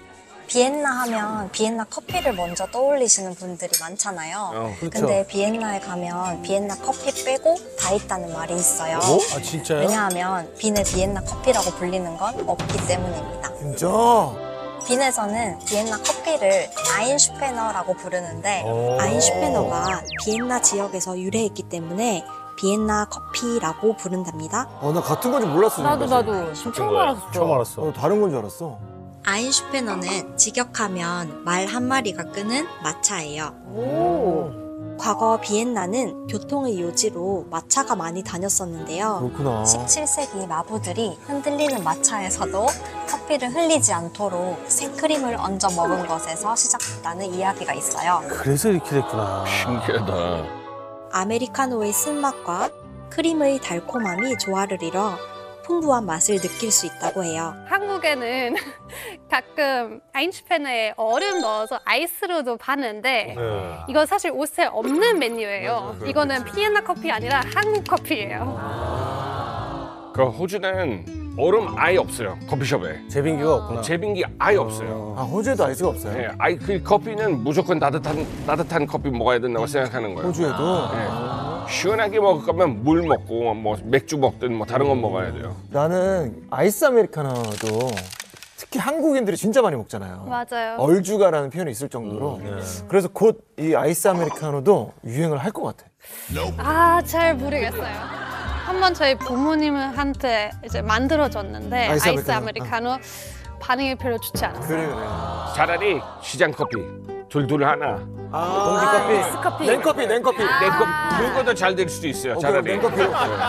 비엔나 하면 비엔나 커피를 먼저 떠올리시는 분들이 많잖아요. 그렇죠. 근데 비엔나에 가면 비엔나 커피 빼고 다 있다는 말이 있어요. 아, 진짜요? 왜냐하면 빈의 비엔나 커피라고 불리는 건 없기 때문입니다. 진짜? 빈에서는 비엔나 커피를 아인슈페너라고 부르는데 아인슈페너가 비엔나 지역에서 유래했기 때문에 비엔나 커피라고 부른답니다. 나 같은 건지 몰랐어. 나도 지금 처음 알았어. 처음 알았어. 다른 건 줄 알았어. 아인슈페너는 직역하면 말 한 마리가 끄는 마차예요. 과거 비엔나는 교통의 요지로 마차가 많이 다녔었는데요. 그렇구나. 17세기 마부들이 흔들리는 마차에서도 커피를 흘리지 않도록 생크림을 얹어 먹은 것에서 시작됐다는 이야기가 있어요. 그래서 이렇게 됐구나. 신기하다. 아메리카노의 쓴맛과 크림의 달콤함이 조화를 이뤄 풍부한 맛을 느낄 수 있다고 해요. 한국에는 가끔 아인슈페너에 얼음 넣어서 아이스로도 파는데 이거 사실 오스트리아에 없는 메뉴예요. 이거는 비엔나 커피 아니라 한국 커피예요. 그 호주는 얼음 아예 없어요. 커피숍에. 제빙기가 없구나. 제빙기 아예 없어요. 호주에도 아이스가 없어요? 네, 그 커피는 무조건 따뜻한 커피 먹어야 된다고 생각하는 거예요. 호주에도? 네. 시원하게 먹을 거면 물 먹고 뭐 맥주 먹든 뭐 다른 거 먹어야 돼요. 나는 아이스 아메리카노도 특히 한국인들이 진짜 많이 먹잖아요. 맞아요. 얼주가라는 표현이 있을 정도로. 그래서 곧 이 아이스 아메리카노도 유행을 할 것 같아. 아, 잘 모르겠어요. 한번 저희 부모님한테 이제 만들어줬는데 아이스 아이스 아메리카노? 아메리카노 반응이 별로 좋지 않았어요. 그래. 차라리 시장 커피 둘 하나. 공기 커피. 믹스커피. 냉커피. 냉커피 그거 더 잘 될 수도 있어요. 차라리. 냉커피로.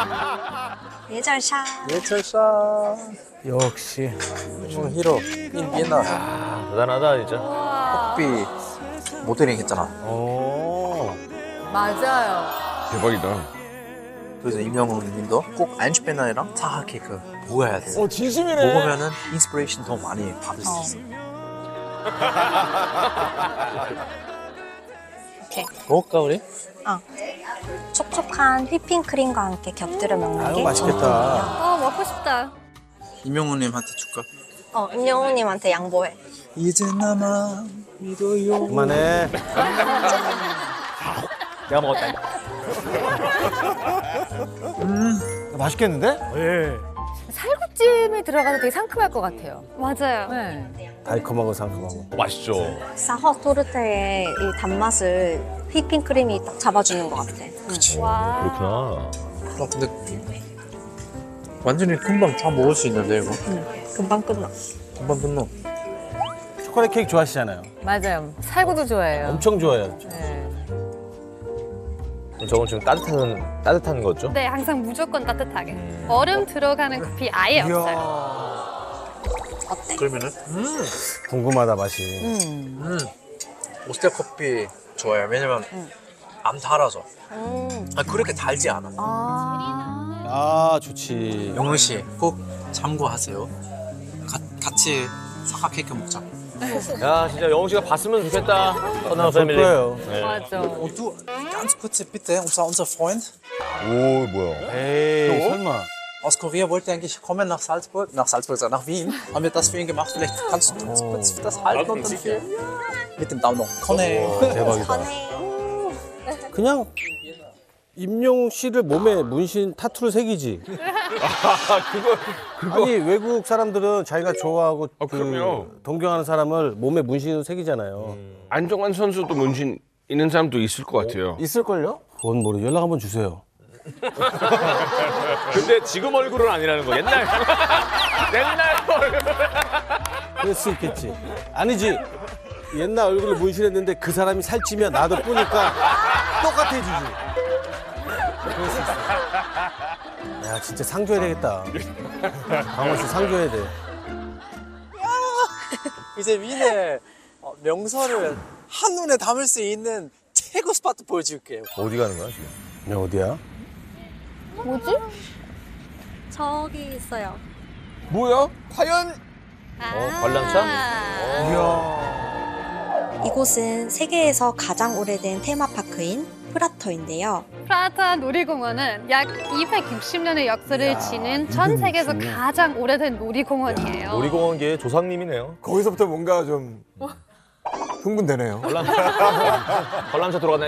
예절샷. 예철샤. 역시. 히로. 인 비엔나. 대단하다, 진짜. 커피 모델링 했잖아. 맞아요. 대박이다. 그래서 임영웅 님도 꼭 아인슈페너랑 사하 케이크 먹어야 돼. 진심이네. 먹으면은 인스피레이션 더 많이 받을 수 있어. 이렇게. 먹을까 우리? 촉촉한 휘핑크림과 함께 곁들여 먹는 게 맛있겠다. 먹고 싶다. 임영웅 님한테 줄까? 임영웅님한테 양보해. 이제 나만 믿어요. 그만해. 내가 먹었다. 맛있겠는데? 예. 살구찜이 들어가서 되게 상큼할 것 같아요. 맞아요. 네. 달콤하고 상큼하고. 맛있죠. 사허 토르테의 이 단맛을 휘핑크림이 딱 잡아주는 것 같아. 그치. 와. 그렇구나. 근데 완전히 금방 다 먹을 수 있는데 이거? 금방 끝나. 금방 끝나. 초콜릿 케이크 좋아하시잖아요. 맞아요. 살구도 좋아해요. 엄청 좋아해요. 네. 저건 좀 따뜻한 거죠? 네, 항상 무조건 따뜻하게. 얼음 들어가는 커피 아예 없어요. 어때? 그러면은 궁금하다, 맛이. 오스트리아 커피 좋아요. 왜냐면 안 달아져. 그렇게 달지 않아. 아, 좋지. 영웅 씨 꼭 참고하세요. 같이 사과 케이크 먹자. 야, 진짜 영웅 씨가 봤으면 좋겠다. 선남 패밀리. 네. 맞아. Und du, ganz kurze Bitte, unser Freund 오, 뭐야. 에이, 설마. aus Korea wollte eigentlich kommen nach Salzburg, nach Wien. Haben wir das für ihn gemacht? Vielleicht kannst du uns kurz das halten und dann hier mit dem Daumen. Konne. 대박이다. 그냥 임영웅 씨를 몸에 문신 타투를 새기지. 그거. 아니, 외국 사람들은 자기가 좋아하고 그럼요. 동경하는 사람을 몸에 문신을 새기잖아요. 안정환 선수도 문신 있는 사람도 있을 것 같아요. 있을걸요? 그건 모르. 연락 한번 주세요. 근데 지금 얼굴은 아니라는 거. 옛날 얼굴. 그럴 수 있겠지. 아니지. 옛날 얼굴을 문신했는데 그 사람이 살찌면 나도 뿌니까 똑같아지지. 그럴 수 있어. 야, 진짜 상 줘야 되겠다. 강원 씨 상 줘야 돼. 이제 윈의 명소를 한눈에 담을 수 있는 최고 스팟 보여줄게요. 어디 가는 거야, 지금? 야, 어디야? 뭐지? 저기 있어요. 뭐야? 과연? 관람차? 이곳은 세계에서 가장 오래된 테마파크인 프라터인데요. 프라타 놀이공원은 약 260년의 역사를 지닌 전 세계에서 가장 오래된 놀이공원이에요. 놀이공원계의 조상님이네요. 거기서부터 뭔가 좀 흥분되네요. 관람차 들어가네.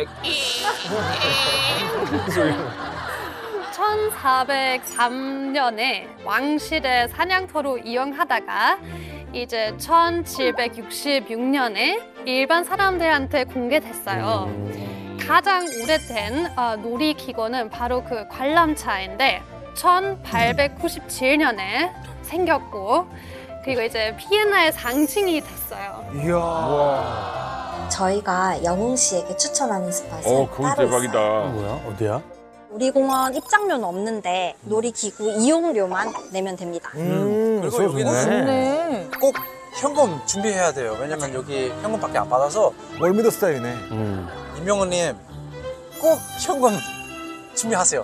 1403년에 왕실의 사냥터로 이용하다가 이제 1766년에 일반 사람들한테 공개됐어요. 가장 오래된 놀이기구는 바로 그 관람차인데 1897년에 생겼고 그리고 이제 비엔나의 상징이 됐어요. 이야. 저희가 영웅 씨에게 추천하는 스팟은 그건 따로 대박이다. 있어요. 뭐야? 어디야? 놀이공원 입장료는 없는데 놀이기구 이용료만 내면 됩니다. 그리고 여기는 네. 꼭 현금 준비해야 돼요. 왜냐면 여기 현금밖에 안 받아서. 월미도 스타일이네. 임영웅님 꼭 현금 준비하세요.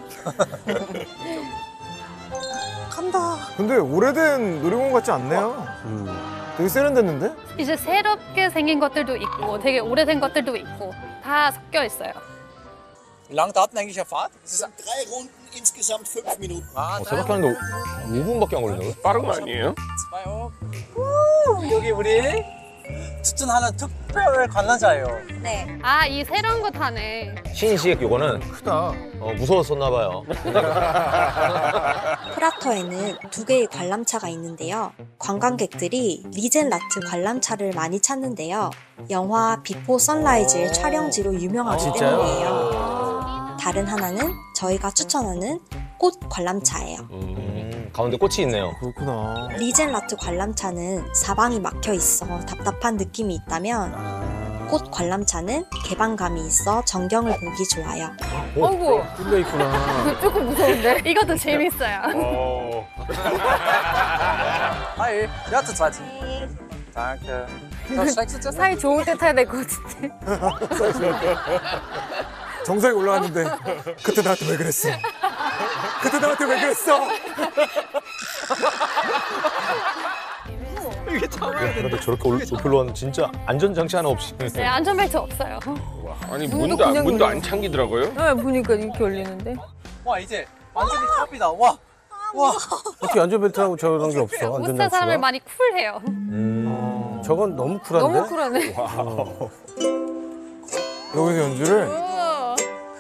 간다. 근데 오래된 놀이공원 같지 않네요. 되게 세련됐는데? 이제 새롭게 생긴 것들도 있고 되게 오래된 것들도 있고 다 섞여 있어요. Wie lange dauert denn eigentlich die Fahrt? Es ist 3 Runden, insgesamt 5 Minuten. 생각하는데 5분밖에 안 걸리는 거예요? 빠른 거 아니에요? 여기 우리 추천하는 특별 관람차예요. 네. 아, 이 새로운 거 타네. 신식 요거는 크다. 무서웠었나 봐요. 프라터에는 2개의 관람차가 있는데요. 관광객들이 리젠라트 관람차를 많이 찾는데요. 영화 비포 선라이즈의 촬영지로 유명하기 때문이에요. 다른 하나는 저희가 추천하는 꽃 관람차예요. 가운데 꽃이 있네요. 그렇구나. 리젠라트 관람차는 사방이 막혀 있어 답답한 느낌이 있다면 꽃 관람차는 개방감이 있어 전경을 보기 좋아요. 어이구. 뚫려 있구나. 이거 조금 무서운데? 이것도 재밌어요. Hi, ja, zu zweit. Danke. Was steigst du jetzt? 사이 좋을 때 타야 될 것 같은데. 정상에 올라갔는데 그때 나한테 왜 그랬어? 그때 나한테 왜 그랬어? 이게 참아야 돼. 근데 저렇게 높이 올라왔는데 진짜 안전장치 하나 없이. 네, 안전벨트 없어요. 아니 문도 문도 그냥 문도 열려. 안 잠기더라고요. 네, 보니까 이렇게 열리는데. 와, 이제 완전히 탑이다. 와. 와. 어떻게 안전벨트하고 저런 게 없어? 호스트 안전장치가? 사람을 많이 쿨해요. 저건 너무 쿨한데? 너무 쿨하네. 여기서 연주를 우와.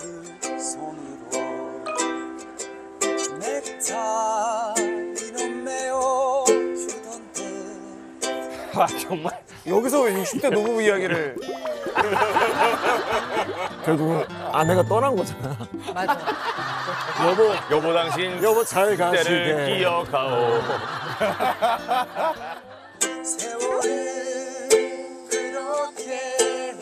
아 정말. 여기서 60대 노부부 이야기를 결국은 아내가 떠난 거잖아. 맞아. 여보 당신 여보 잘 때를 가시게. 기억하오. 세월은 그렇게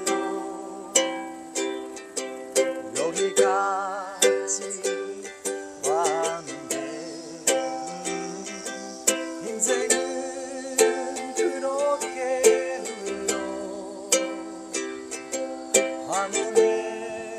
여기까지 왔는데 인생은 그렇게 흘러 황혼의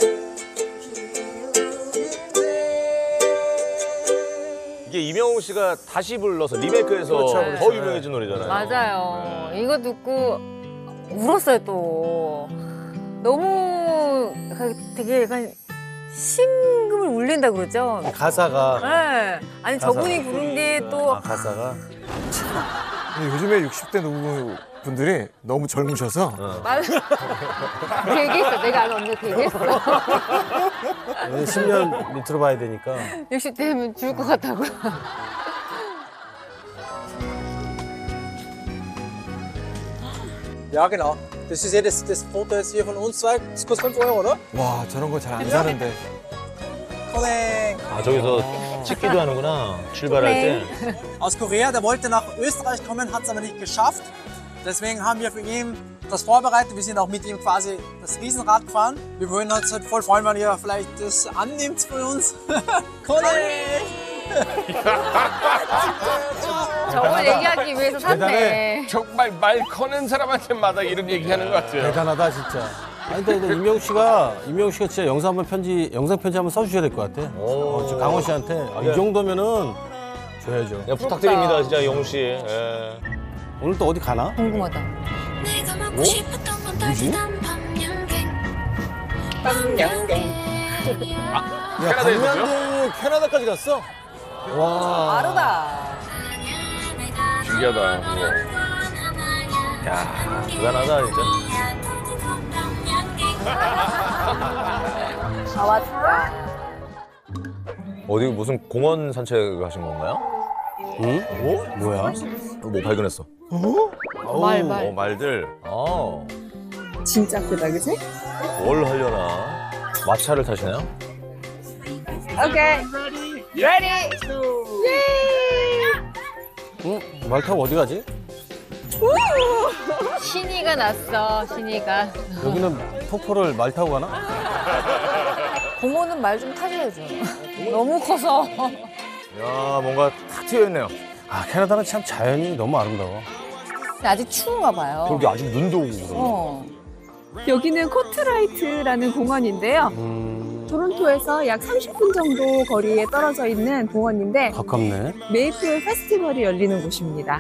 이게 이명웅 씨가 다시 불러서 리메이크해서 그렇죠. 더 유명해진 노래잖아요. 맞아요. 이거 듣고 울었어요, 또. 너무 되게 약간 심금을 울린다 그러죠? 가사가. 네. 아니, 저분이 가사가. 부른 게 또. 가사가. 근데 요즘에 60대 노부부 분들이 너무 젊으셔서 맞아. 그 얘기했어. 내가 아는 언니가 그 얘기했어. 10년 밑으로 봐야 되니까. 60대면 죽을 것 같다고요. Ja, genau. Das ist ja das Foto jetzt hier von uns zwei. Das kostet 5 Euro, oder? 와 저런 거 잘 안 사는데. Kollege. 아 저기서 찍기도 하는구나. 출발할 때. Aus Korea, der wollte nach Österreich kommen, hat es aber nicht geschafft. Deswegen haben wir für ihn das vorbereitet. Wir sind auch mit ihm quasi das Riesenrad gefahren. Wir würden uns halt voll freuen, wenn ihr vielleicht das annimmt für uns. Kollege! 저걸 얘기하기 위해서 샀네. 정말 말 커낸 사람한테마다 이런 얘기하는 것 같아요. 대단하다 진짜. 아니 근데 임영웅 씨가 진짜 영상 편지 한번 써주셔야 될 것 같아. 저 강원 씨한테 이 정도면은 줘야죠. 그냥 부탁드립니다, 진짜 영웅 씨. 예. 오늘 또 어디 가나? 궁금하다. 뭐지? 야, 강남대로 캐나다까지 갔어? 와. 빠르다. 신기하다. 야, 대단하다 진짜. 다 왔다. 어디 무슨 공원 산책하신 건가요? 응? 뭐야? 뭐 발견했어? 말. 말들. 진짜 크다, 그치? 뭘 하려나? 마차를 타시나요? 오케이. Ready? 응? 말 타고 어디 가지? 신이가 났어, 신이가. 여기는 폭포를 말 타고 가나? 고모는 말 좀 타줘야죠. 너무 커서. 야, 뭔가 탁 트여있네요. 아, 캐나다는 참 자연이 너무 아름다워. 근데 아직 추운가 봐요. 그러게 아직 눈도 오고 그러네. 여기는 코트라이트라는 공원인데요. 토론토에서 약 30분 정도 거리에 떨어져 있는 공원인데 가깝네. 메이플 페스티벌이 열리는 곳입니다.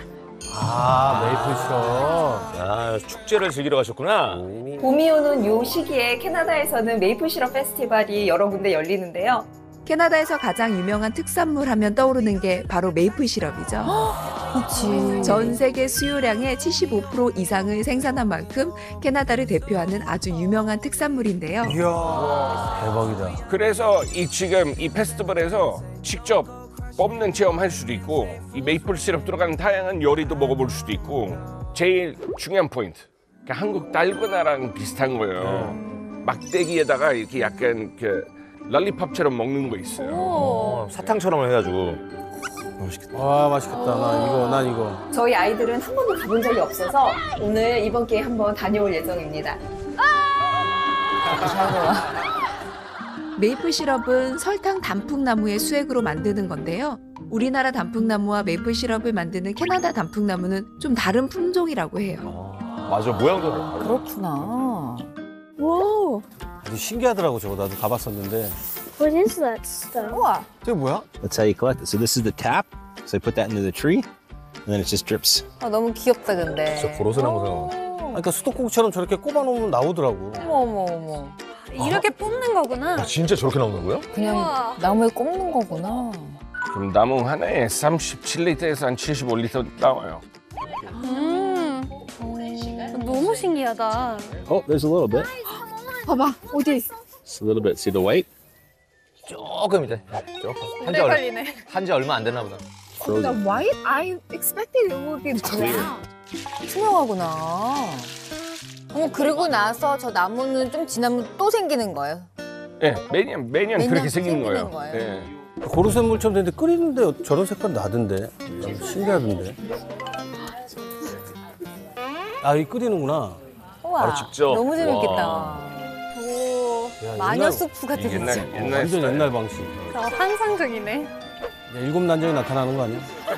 메이플 시럽. 야, 축제를 즐기러 가셨구나. 봄이 오는 요 시기에 캐나다에서는 메이플 시럽 페스티벌이 여러 군데 열리는데요. 캐나다에서 가장 유명한 특산물 하면 떠오르는 게 바로 메이플 시럽이죠. 그치. 전 세계 수요량의 75% 이상을 생산한 만큼 캐나다를 대표하는 아주 유명한 특산물인데요. 이야, 대박이다. 그래서 지금 이 페스티벌에서 직접 뽑는 체험할 수도 있고 이 메이플 시럽 들어가는 다양한 요리도 먹어볼 수도 있고 제일 중요한 포인트. 그러니까 한국 달고나랑 비슷한 거예요. 막대기에다가 이렇게 약간 랄리팝처럼 먹는 거 있어요. 사탕처럼 해가지고. 맛있겠다. 와, 맛있겠다. 난 이거. 저희 아이들은 한 번도 가본 적이 없어서 오늘 이번 기회에 한번 다녀올 예정입니다. 메이플 시럽은 설탕 단풍나무의 수액으로 만드는 건데요. 우리나라 단풍나무와 메이플 시럽을 만드는 캐나다 단풍나무는 좀 다른 품종이라고 해요. 맞아, 모양도 다르다. 그렇구나. 와, 아주 신기하더라고, 저거. 나도 가봤었는데. What is that stuff? 우와. 저게 뭐야? That's how you collect it. So this is the tap. So I put that into the tree, and then it just drips. 너무 귀엽다, 근데. 진짜 고로쇠나무 생각. 그러니까 수도꼭처럼 저렇게 꼽아놓으면 나오더라고. 어머. 이렇게 뽑는 거구나. 아, 진짜 저렇게 나오는 거예요? 그냥 우와. 나무에 꼽는 거구나. 그럼 나무 하나에 37리터에서 한 75리터 나와요. 너무 신기하다. Oh, there's a little bit. 봐봐, 어디? Just a little bit. See the white? 조금 이제. 조금. 오래 걸리네. 한지 얼마 안 됐나 보다. The white? I expected it would be brown. 투명하구나. 그리고 나서 저 나무는 좀 지나면 또 생기는 거예요? 네, 매년 그렇게 생기는 거예요. 거예요? 네. 고로쇠물처럼 되는데 끓이는데 저런 색깔 나던데. 신기하던데. 아, 이 끓이는구나. 우와, 바로 직접. 너무 재밌겠다. 와. 오, 야, 마녀 수프 같아, 진짜. 옛날 완전 스타일. 옛날 방식. 환상적이네. 일곱 난쟁이 나타나는 거 아니야?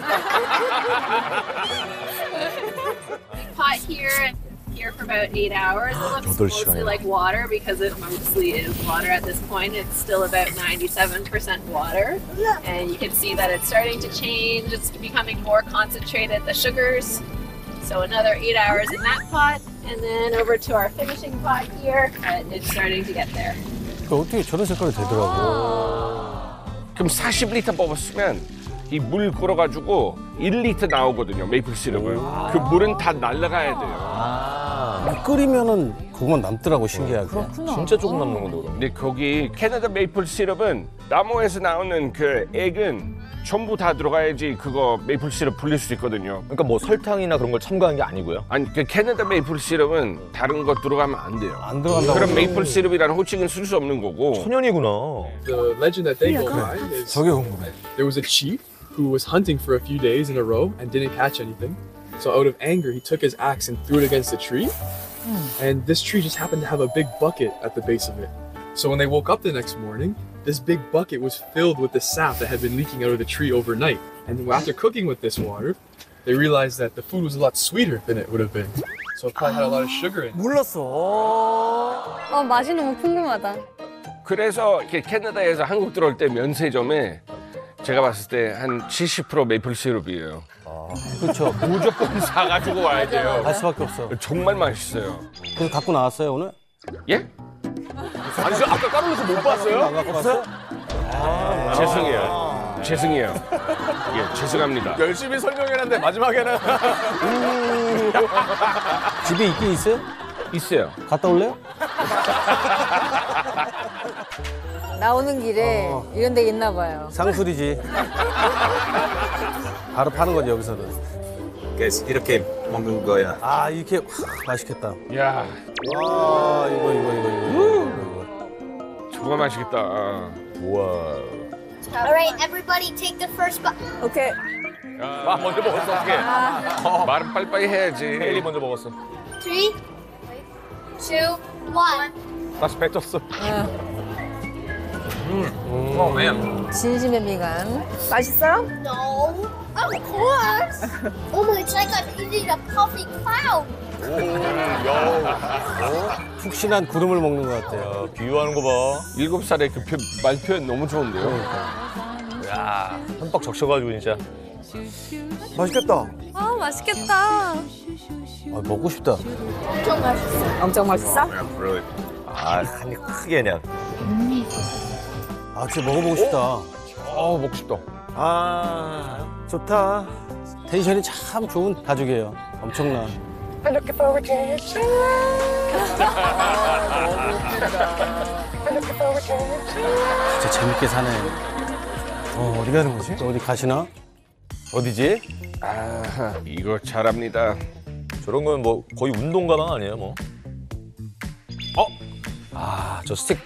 Pot here and here for about 8 hours. It looks mostly like water because it mostly is water at this point. It's still about 97% water. And you can see that it's starting to change. It's becoming more concentrated, the sugars. So another 8 hours in that pot. And then over to our finishing pot here. And it's starting to get there. 그러니까 어떻게 저런 색깔이 되더라고. 그럼 40리터 뽑았으면 이 물 끓어가지고 1리터 나오거든요, 메이플 시럽을. 그 물은 다 날아가야 돼요. 끓이면은 그것만 남더라고, 신기하게. 진짜 조금 남는 건데. 근데 거기 캐나다 메이플 시럽은 나무에서 나오는 그 액은 전부 다 들어가야지 그거 메이플 시럽 불릴 수 있거든요. 그러니까 뭐 설탕이나 그런 걸 첨가한 게 아니고요? 아니, 그 캐나다 메이플 시럽은 다른 거 들어가면 안 돼요. 안 들어간다고. 그럼 메이플 시럽이라는 호칭은 쓸 수 없는 거고. 천연이구나. The legend that they go by is 저게 궁금해. there was a chief who was hunting for a few days in a row and didn't catch anything. So out of anger, he took his axe and threw it against the tree. And this tree just happened to have a big bucket at the base of it. So when they woke up the next morning, this big bucket was filled with the sap that had been leaking out of the tree overnight. And after cooking with this water, they realized that the food was a lot sweeter than it would have been. So it probably had a lot of sugar in it. 몰랐어. 맛이 너무 궁금하다. 그래서 이렇게 캐나다에서 한국 들어올 때 면세점에 제가 봤을 때 한 70% 메이플 시럽이에요. 그렇죠. 무조건 사가지고 와야 돼요. 갈 수밖에 없어. 정말 맛있어요. 그래서 갖고 나왔어요, 오늘? 예? 아니, 저 아까 까놓고 못 봤어요? 없어요? 죄송해요. 예, 죄송합니다. 열심히 설명해놨는데 마지막에는 집에 있긴 있어요? 있어요. 갔다 올래요? 나오는 길에 이런 데 있나 봐요. 상술이지. 바로 파는 거지 여기서는. 이렇게 먹는 거야. 아 이렇게 맛있겠다. 야, 와 이거. 저거 맛있겠다. 우와. Alright, everybody take the first bite. 오케이. 아, 먼저 먹었어, 어떡해. 말은 빨리빨리 해야지. 혜리 먼저 먹었어. 3, 2, 1. 다시 뱉었어. 진심의 미간. 맛있어요? No, of course. Oh my, it's like I'm eating a puffy cloud. 푹신한 구름을 먹는 것 같아요. 비유하는 거 봐. 7살에 그 말 표현 너무 좋은데요. 야, 흠뻑 적셔가지고 진짜. 맛있겠다. 아 맛있겠다. 아, 먹고 싶다. 엄청 맛있어. 엄청 맛있어? 아, 한 입 크게 그냥. 아 진짜 먹어보고 싶다. 먹고 싶다. 아, 좋다. 텐션이 참 좋은 가족이에요. 엄청나. 진짜 재밌게 사네. 어디 가는 거지? 어디 가시나? 어디지? 아, 이거 잘합니다. 저런 건 뭐 거의 운동 가방 아니에요, 뭐? 아, 저 스틱.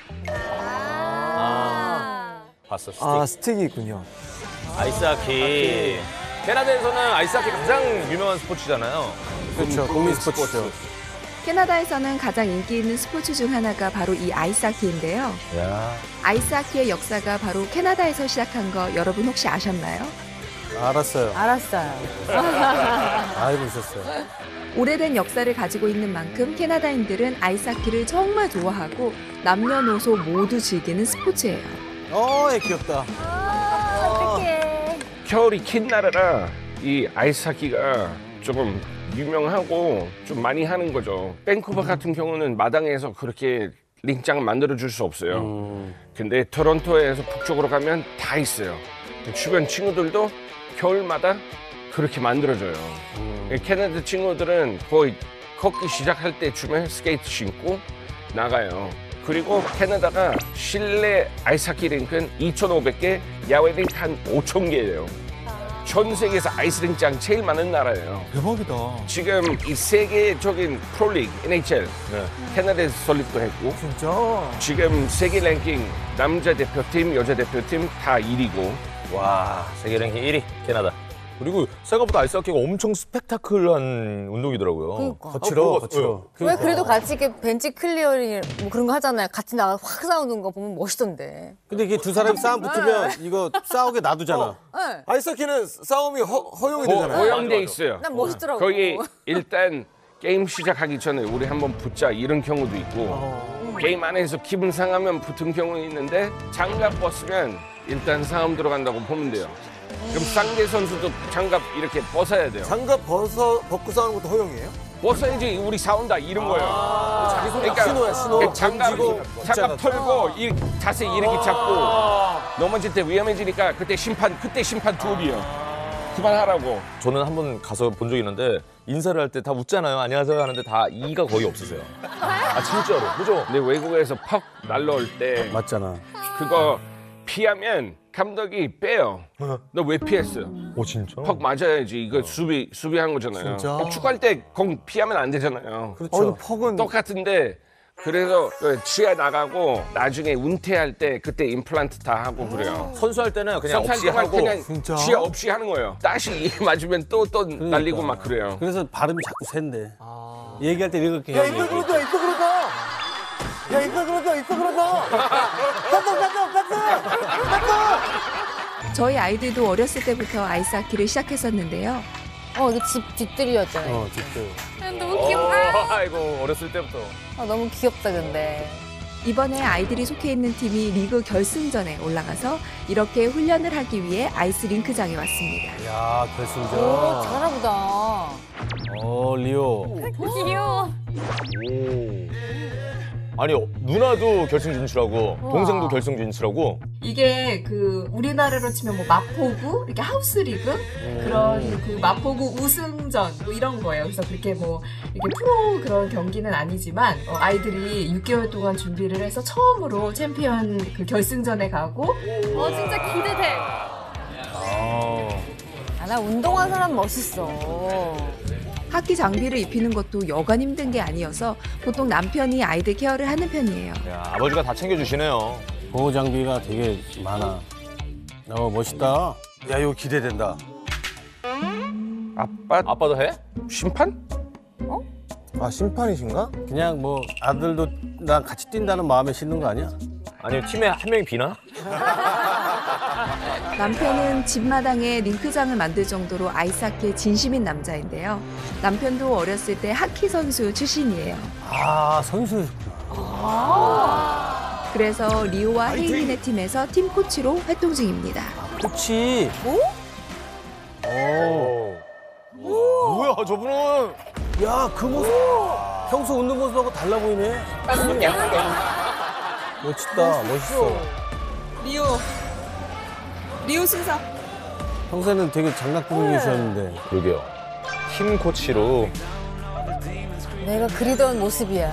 봤어, 스틱. 아, 스틱이 있군요. 아이스하키. 캐나다에서는 아이스하키가 가장 유명한 스포츠잖아요. 그렇죠. 국민 스포츠죠. 캐나다에서는 가장 인기 있는 스포츠 중 하나가 바로 이 아이스하키인데요. 야. 아이스하키의 역사가 바로 캐나다에서 시작한 거 여러분 혹시 아셨나요? 알았어요. 알았어요. 알고 있었어요. 오래된 역사를 가지고 있는 만큼 캐나다인들은 아이스하키를 정말 좋아하고 남녀노소 모두 즐기는 스포츠예요. 애 귀엽다. 어떡해. 겨울이 긴 나라라 이 아이스하키가 조금 유명하고 좀 많이 하는 거죠. 밴쿠버 같은 경우는 마당에서 그렇게 링장을 만들어줄 수 없어요. 근데 토론토에서 북쪽으로 가면 다 있어요. 주변 친구들도 겨울마다 그렇게 만들어줘요. 캐나다 친구들은 거의 걷기 시작할 때쯤에 스케이트 신고 나가요. 그리고 캐나다가 실내 아이스하키 링크는 2,500개, 야외 링크 한 5,000개예요. 전 세계에서 아이스링장 제일 많은 나라예요. 대박이다. 지금 이 세계적인 프로리그 NHL 캐나다에서 설립도 했고 진짜? 지금 세계 랭킹 남자 대표팀, 여자 대표팀 다 1위고 와, 세계 랭킹 1위 캐나다. 그리고 생각보다 아이스하키가 엄청 스펙타클한 운동이더라고요. 그러니까. 거칠어. 왜 그래도 같이 이렇게 벤치 클리어링 뭐 그런 거 하잖아요. 같이 나가 확 싸우는 거 보면 멋있던데. 근데 이게 두 사람이 싸움 붙으면 이거 싸우게 놔두잖아. 네. 아이스하키는 싸움이 허용이 되잖아요. 허용돼 있어요. 난 멋있더라고. 거기 일단 게임 시작하기 전에 우리 한번 붙자 이런 경우도 있고 게임 안에서 기분 상하면 붙은 경우는 있는데 장갑 벗으면 일단 싸움 들어간다고 보면 돼요. 그럼 상대 선수도 장갑 이렇게 벗어야 돼요. 장갑 벗고 싸우는 것도 허용이에요? 벗어야지 우리 싸운다 이런 거예요. 자기 손 신호야, 신호. 장갑 털고 자세 이렇게 잡고 넘어질 때 위험해지니까 그때 심판 둘이요. 그만하라고. 저는 한번 가서 본 적이 있는데 인사를 할 때 다 웃잖아요. 안녕하세요 하는데 다 이가 거의 없으세요. 아 진짜로. 그죠? 근데 외국에서 퍽 날라올 때 맞잖아. 그거 피하면 감독이 빼요. 너 왜 피했어? 오 진짜? 퍽 맞아야지. 이거 수비한 거잖아요. 진짜? 축구할 때 공 피하면 안 되잖아요. 그렇죠. 퍽은 똑같은데 그래서 치아 나가고 나중에 은퇴할 때 그때 임플란트 다 하고 그래요. 선수할 때는 그냥 선수할 없이 때만 하고 그냥 진짜? 치아 없이 하는 거예요. 다시 맞으면 또 날리고 막 그래요. 그래서 발음이 자꾸 샌대. 얘기할 때 이렇게 야, 해요. 이거 그러다, 이거 그러다. 야, 이거 그러다, 이거 그러다. 땄다. 저희 아이들도 어렸을 때부터 아이스하키를 시작했었는데요. 이게 집 뒤뜰이었잖아요. 진짜. 너무 귀엽다. 아이고 어렸을 때부터. 너무 귀엽다 근데. 이번에 아이들이 속해 있는 팀이 리그 결승전에 올라가서 이렇게 훈련을 하기 위해 아이스링크장에 왔습니다. 야 결승전. 오, 잘하보다. 리오. 귀여워. 아니 누나도 결승 진출하고 동생도 결승 진출하고. 이게 그 우리나라로 치면 뭐 마포구 이렇게 하우스리그 그런 그 마포구 우승전 뭐 이런 거예요. 그래서 그렇게 뭐 이렇게 프로 그런 경기는 아니지만 아이들이 6개월 동안 준비를 해서 처음으로 챔피언 그 결승전에 가고. 진짜 기대돼. 나 운동한 사람 멋있어. 하키 장비를 입히는 것도 여간 힘든 게 아니어서 보통 남편이 아이들 케어를 하는 편이에요. 야, 아버지가 다 챙겨주시네요. 보호 장비가 되게 많아. 멋있다. 야, 이거 기대된다. 아빠도 해? 심판? 아, 심판이신가? 그냥 뭐 아들도 나 같이 뛴다는 마음에 싣는 거 아니야? 아니 팀에 한 명이 비나? 남편은 집마당에 링크장을 만들 정도로 아이스하키에 진심인 남자인데요. 남편도 어렸을 때 하키 선수 출신이에요. 아, 선수. 그래서 리오와 헤이린의 팀에서 팀 코치로 활동 중입니다. 코치. 뭐야 저분은? 야, 그 모습. 평소 웃는 모습하고 달라 보이네. 멋있다. 멋있어. 리오 순서. 평소에는 되게 장난꾸러기셨는데. 그러게요. 팀 코치로. 내가 그리던 모습이야.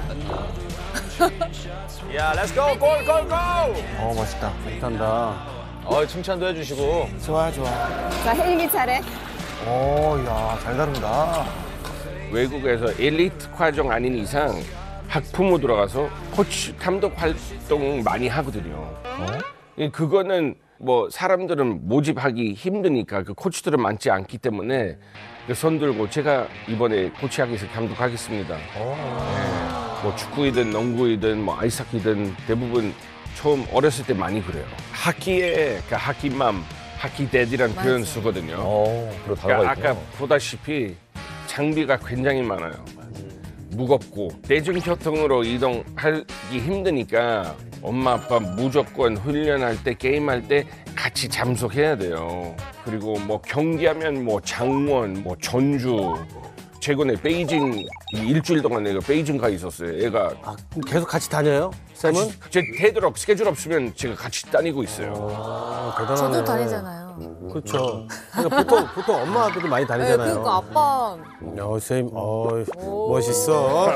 야, 렛츠고! 골, 골, 골! 멋있다. 잘한다. 칭찬도 해주시고. 좋아, 좋아. 자, 혜인이 차례. 야, 잘 다룬다. 외국에서 엘리트 과정 아닌 이상 학부모 들어가서 코치 감독 활동 많이 하거든요. 그거는 뭐 사람들은 모집하기 힘드니까 그 코치들은 많지 않기 때문에 손 들고 제가 이번에 코치하기 위해서 감독하겠습니다. 뭐 축구이든 농구이든 뭐 아이스하키든 대부분 처음 어렸을 때 많이 그래요. 하키에 그 하키맘, 하키데디라는 표현 쓰거든요. 그러니까 아까 보다시피 장비가 굉장히 많아요. 무겁고 대중교통으로 이동하기 힘드니까 엄마 아빠 무조건 훈련할 때 게임할 때 같이 잠석해야 돼요. 그리고 뭐 경기하면 뭐 장원, 뭐 전주. 최근에 베이징 일주일 동안 내가 베이징 가 있었어요. 애가 계속 같이 다녀요? 쌤은? 제 되도록 스케줄 없으면 제가 같이 다니고 있어요. 대단하네. 저도 다니잖아요. 그렇죠. 그러니까 보통 엄마들이 많이 다니잖아요. 그러니까 아빠. 쌤, 멋있어.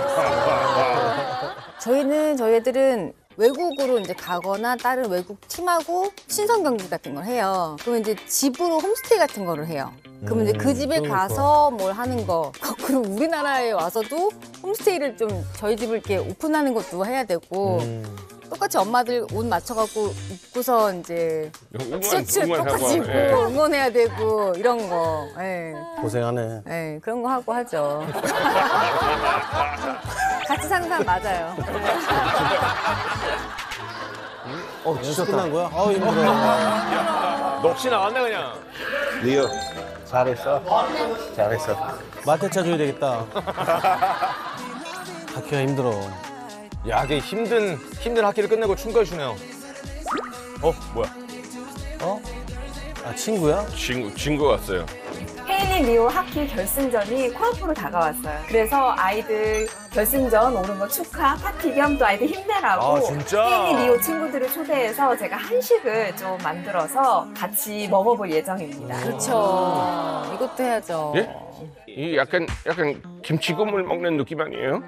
저희 애들은 외국으로 이제 가거나 다른 외국 팀하고 친선 경기 같은 걸 해요. 그러면 이제 집으로 홈스테이 같은 거를 해요. 그러면 이제 그 집에 가서 뭘 하는 거. 그리고 우리나라에 와서도 홈스테이를 좀 저희 집을 이렇게 오픈하는 것도 해야 되고. 똑같이 엄마들 옷 맞춰갖고 입고서 이제 티셔츠 똑같이 입고 응원해야 되고 이런 거. 예. 고생하네. 예, 그런 거 하고 하죠. 같이 사는 사람 맞아요. 진짜 끝난 거야? 힘들어. 넋이 나왔네 그냥. 리오, 잘했어. 잘했어. 마테차 줘야 되겠다. 하키가 힘들어. 야, 되게 힘든 하키를 끝내고 춤까지 추네요. 뭐야? 아, 친구야? 친구 왔어요. 혜인이 리오 하키 결승전이 코앞으로 다가왔어요. 그래서 아이들 결승전 오는 거 축하 파티 겸 또 아이들 힘내라고 진짜? 혜인이 리오 친구들을 초대해서 제가 한식을 좀 만들어서 같이 먹어볼 예정입니다. 그렇죠. 이것도 해야죠. 예? 이 약간 김치 국물 먹는 느낌 아니에요?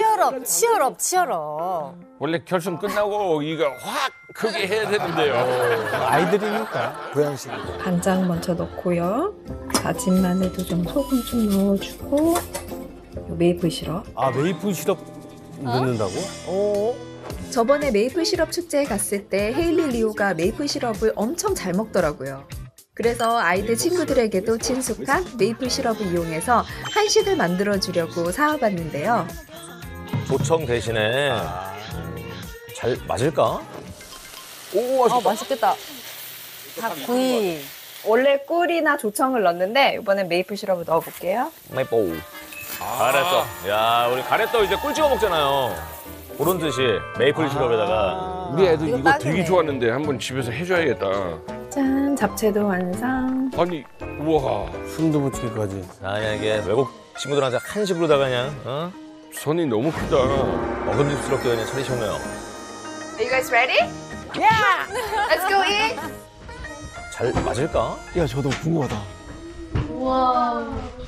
치얼업. 원래 결승 끝나고 이거 확 크게 해야 되는데요. 아이들이니까 보양식이고. 간장 먼저 넣고요. 다진 마늘도 좀 소금 좀 넣어주고 메이플 시럽. 아, 메이플 시럽 넣는다고? 저번에 메이플 시럽 축제에 갔을 때 헤일리 리오가 메이플 시럽을 엄청 잘 먹더라고요. 그래서 아이들 친구들에게도 친숙한 메이플 시럽을 이용해서 한식을 만들어주려고 사와봤는데요. 조청 대신에 잘 맞을까? 맛있겠다. 닭구이. 원래 꿀이나 조청을 넣는데 이번엔 메이플 시럽을 넣어볼게요. 메이플. 가래떡. 야, 우리 가래떡 이제 꿀 찍어 먹잖아요. 그런 뜻이 메이플 시럽에다가. 우리 애들 이거 되게 좋아하는데 한번 집에서 해줘야겠다. 짠, 잡채도 완성. 아니, 우와. 순두부찌개까지. 아니, 이게 외국 친구들한테 한식으로다가 그냥, 손이 너무 크다. 먹음직스럽게 그냥 차리셨네요. Are you guys ready? Yeah! Let's go eat! 잘 맞을까? 야, 저도 궁금하다. Whoa.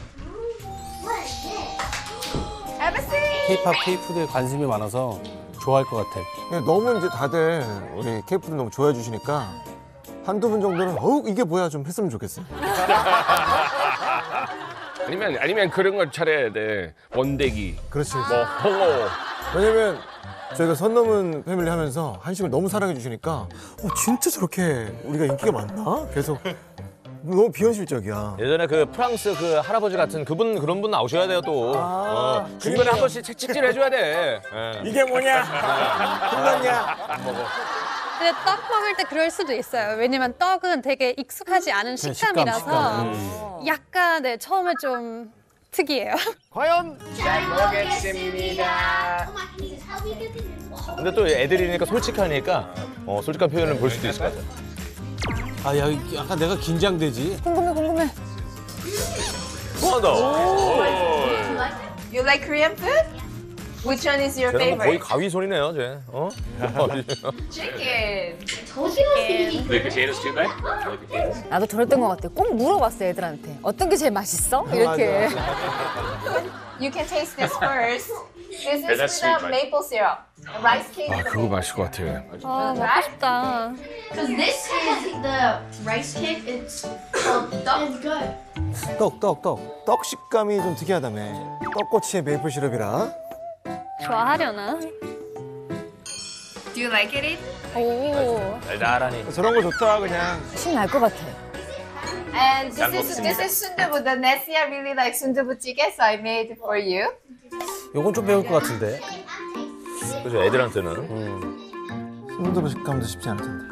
Have a seat! K-팝, K-푸드에 관심이 많아서 좋아할 것 같아. 너무 이제 다들 우리 K-푸드 너무 좋아해 주시니까 한두 분 정도는 이게 뭐야 좀 했으면 좋겠어요. 아니면 그런 걸 차려야 돼. 번데기. 그렇지. 뭐 홍어. 왜냐면 저희가 선 넘은 패밀리 하면서 한식을 너무 사랑해 주시니까 진짜 저렇게 우리가 인기가 많나? 계속 너무 비현실적이야. 예전에 그 프랑스 그 할아버지 같은 그런 분 나오셔야 돼요 또. 중간에 한 번씩 채찍질 해줘야 돼. 이게 뭐냐? 끝났냐? 근데 떡 먹을 때 그럴 수도 있어요. 왜냐면 떡은 되게 익숙하지 않은 식감이라서 약간 네, 처음에 좀 특이해요. 과연 잘 먹겠습니다. 근데 또 애들이니까 솔직하니까 솔직한 표현을 볼 수도 있을 것 같아요. 아, 야, 약간 내가 긴장되지. 궁금해. 좋아한다. You like Korean food? Which one is your 쟤는 뭐 거의 favorite? 가위손이네요, 쟤. Chicken. The potatoes too, babe? 나도 저랬던 것 같아. 꼭 물어봤어 애들한테. 어떤 게 제일 맛있어? 이렇게. You can taste this first. This Yeah, that's is sweet, the right? maple syrup. Rice cake. 아 그거 맛있을 것 같아요. 아, 먹고 싶다. Because this is the rice cake. It's called duck. It's good. 떡 식감이 좀 특이하다며. 떡꼬치에 메이플 시럽이라. 좋아하려나? Do you like it? 오. 달달하니. 저런 거 좋다 그냥. 신 날 것 같아. And this is sundubu. The Nessia really like sundubu jjigae, so I made it for you. 요건 좀 배울 것 같은데. 그죠, 애들한테는. 순두부 식감도 쉽지 않을 텐데.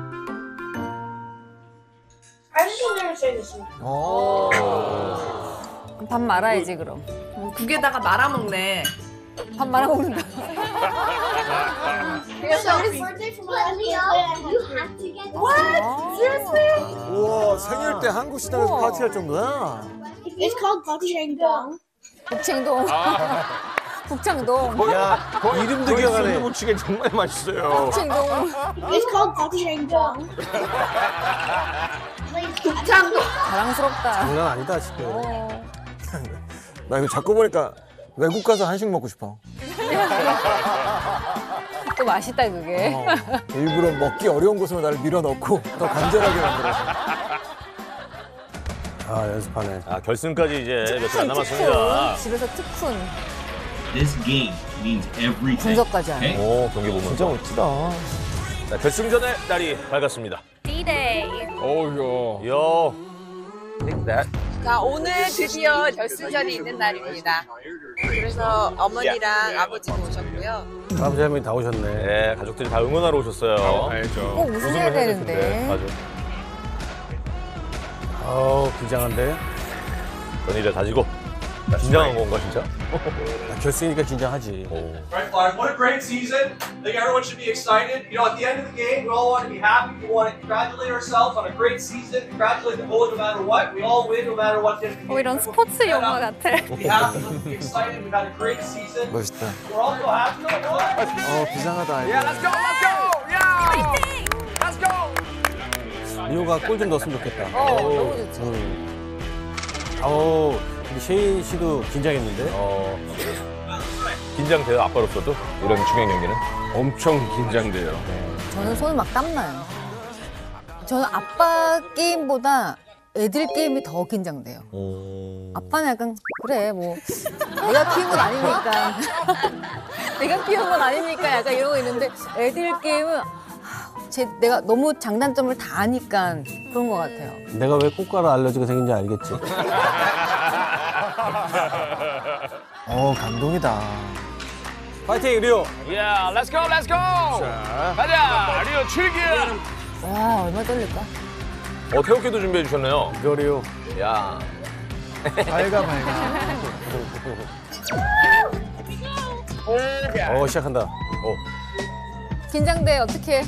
I just never say this. 그럼 밥 말아야지 그럼. 국에다가 말아 먹네. 밥 말아 먹는다. So birthday for my uncle, you have to get What? Seriously? 우와, 생일 때 한국 식당에서 파티할 정도야? It's called bakchang-dong. 북창동. 북창동. 야, 이름도 기억하네. 순두부찌개 정말 맛있어요. 북창동. It's called bakchang-dong. 북창동. 자랑스럽다. 장난 아니다, 지금. 나 이거 자꾸 보니까 외국 가서 한식 먹고 싶어. 또 맛있다 그게. 일부러 먹기 어려운 곳으로 나를 밀어넣고 더 간절하게 만들어서. 아, 연습하네. 아, 결승까지 이제 며칠 안 특훈. 남았습니다. 집에서 특훈. This game means everything. 분석까지 하네. 오, 경기 보면서. 진짜 멋지다. 자, 결승전의 날이 밝았습니다. D-Day. 어우야. 요. Take that. 자, 오늘 드디어 결승전이 있는 날입니다. 그래서 어머니랑 아버지도 오셨고요. 아버지 할머니 다 오셨네. 네, 가족들이 다 응원하러 오셨어요. 알죠. 꼭 우승해야 되는데. 맞아. 긴장한데. 연희를 다지고. 긴장한 건가, 진짜? 결승이니까 긴장하지. Right, Clark, what a great season. I think everyone should be excited. You know, at the end of the game, we all want to be happy. We want to congratulate ourselves on a great season, congratulate the goal no matter what. We all win no matter what. 이런 스포츠 영화 같아. Be happy, let's be excited. We've had a great season. 멋있다. We're also happy. 비상하다. Yeah, let's go, let's go. Yeah. Let's go. 리오가 골 좀 넣었으면 좋겠다. 너무 좋지. 우리 셰인 씨도 긴장했는데. 긴장돼요, 아빠로서도? 이런 중요한 경기는? 엄청 긴장돼요. 저는 손을 막 땀나요. 저는 아빠 게임보다 애들 게임이 더 긴장돼요. 아빠는 약간 그래 뭐 내가 키운 건 아니니까 내가 키운 건 아니니까 약간 이러고 있는데 애들 게임은 내가 너무 장단점을 다 아니까 그런 것 같아요. 내가 왜 꽃가루 알러지가 생긴지 알겠지. 감동이다. 파이팅 리오. Yeah, let's go, let's go. 가자, 리오 출격. 와 얼마나 떨릴까? 태극기도 준비해 주셨네요. 이거 리오. 야. 밝아. 시작한다. 긴장돼 어떡해.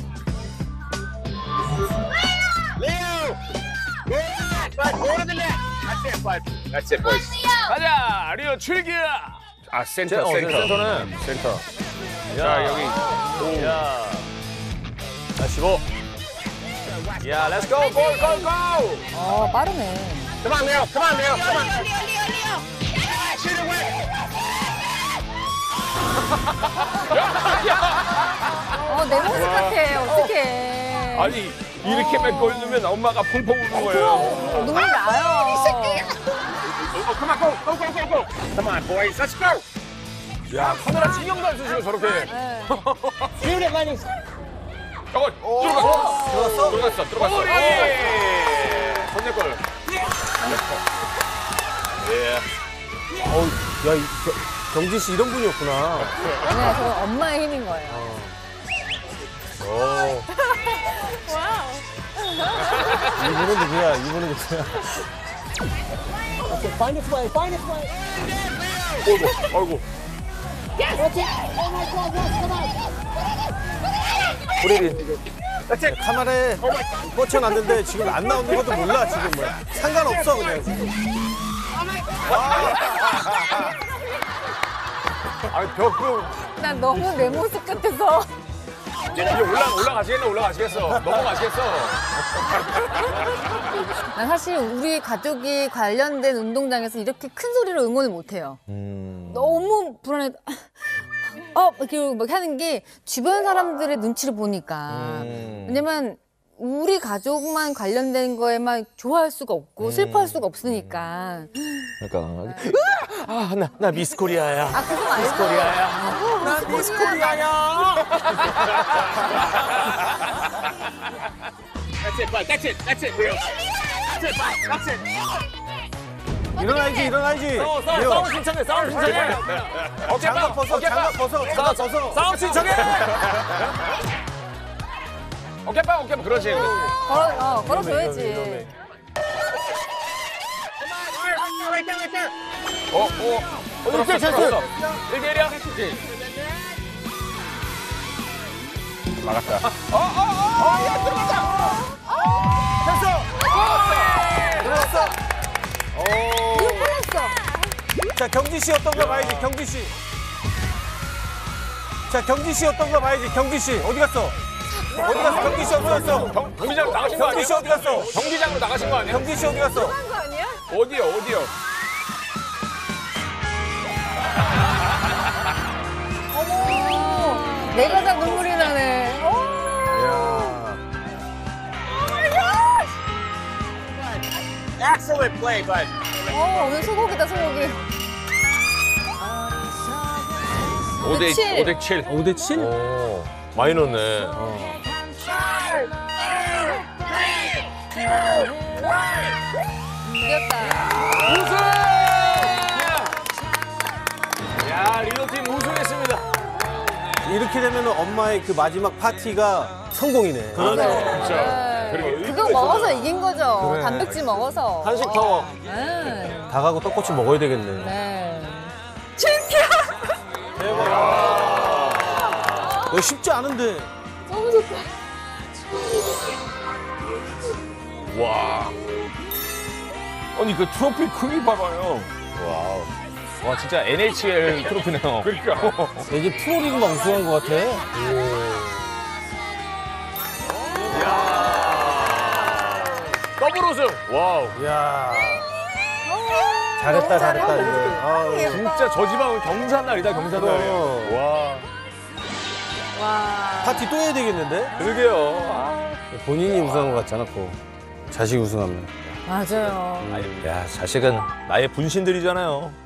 That's it, boys. 가자, 리오 출격. 센터. 센터네. 센터. 자, 여기. 오. 야. 자, 15. 야, 렛츠 고! 골! 빠르네. 그만 내요. 내 모습 같아. 어떡해. 아니, 이렇게만 골 넣으면 엄마가 펑펑 우는 거예요. 눈물 나요. 이 새끼! Come on, go! Come on, boys, let's go! 야, 카메라 신경도 안 쓰시고 저렇게. Shoot it, Lenny! 들어갔어. 선제골. 야, 경진 씨 이런 분이었구나. 네, 저건 엄마의 힘인 거예요. 이분은 누구야? Okay, find a play. 아이고. Watch it. Oh my God, come on. 브레린. 카메라에 꽂혀놨는데 지금 안 나오는 것도 몰라, 지금 뭐. 상관없어, 그냥. 아니, 벽으로. 난 너무 내 모습 같아서. 이제 올라가시겠어. 넘어가시겠어. 난 사실 우리 가족이 관련된 운동장에서 이렇게 큰 소리로 응원을 못 해요. 너무 불안해. 이렇게 막 하는 게 주변 사람들의 눈치를 보니까. 왜냐면 우리 가족만 관련된 거에만 좋아할 수가 없고 슬퍼할 수가 없으니까. 그러니까. 나 미스 코리아야. 그거 말고. 미스 코리아야. 나 미스 코리아야. That's it, Leo. That's it. 일어나야지. 싸움 신청해. 장갑 벗어. 싸움 신청해. 어깨빵. 그렇지. 걸어줘야지. 들어갔어. 1대1이야? 막았다. 야, 들어갔다. 들어갔어. 이거 빨랐어. 자, 경진 씨 어떤 거 봐야지, 경진 씨. 자, 경진 씨 어떤 거 봐야지, 경진 씨. 어디 갔어? 경진 씨 어디 갔어? 경기장 나가신 거 아니에요? 경진 씨 어디 갔어? 경기장으로 나가신 거 아니에요? 경진 씨 어디 갔어? 한 거 아니야? 어디요? 어머, 내가 다 눈물이 나네. Excellent play, bud. 오늘 소고기다, 소고기. 5대 7. 5대 7? 오, 많이 넣네. 이겼다. 우승! 야, 리더팀 우승했습니다. 이렇게 되면 엄마의 그 마지막 파티가 성공이네. 그거 먹어서 이긴 거죠. 그래. 단백질 먹어서. 한식 파워. 네. 닭하고 떡꼬치 먹어야 되겠네. 네. 진짜. 이거 쉽지 않은데. 너무 좋다. 와. 아니 그 트로피 크기 봐봐요. 와우. 와, 진짜 NHL 트로피네요. 그러니까. 이제 프로리그만 우승한 것 같아. 더블 우승. 와우. 야. 잘했다 이거. 진짜 저 지방은 경산날이다, 경산날이에요. 와. 와. 파티 또 해야 되겠는데? 그러게요. 본인이 우승한 것 같지 않았고 자식이 우승하면. 맞아요. 야, 자식은 나의 분신들이잖아요.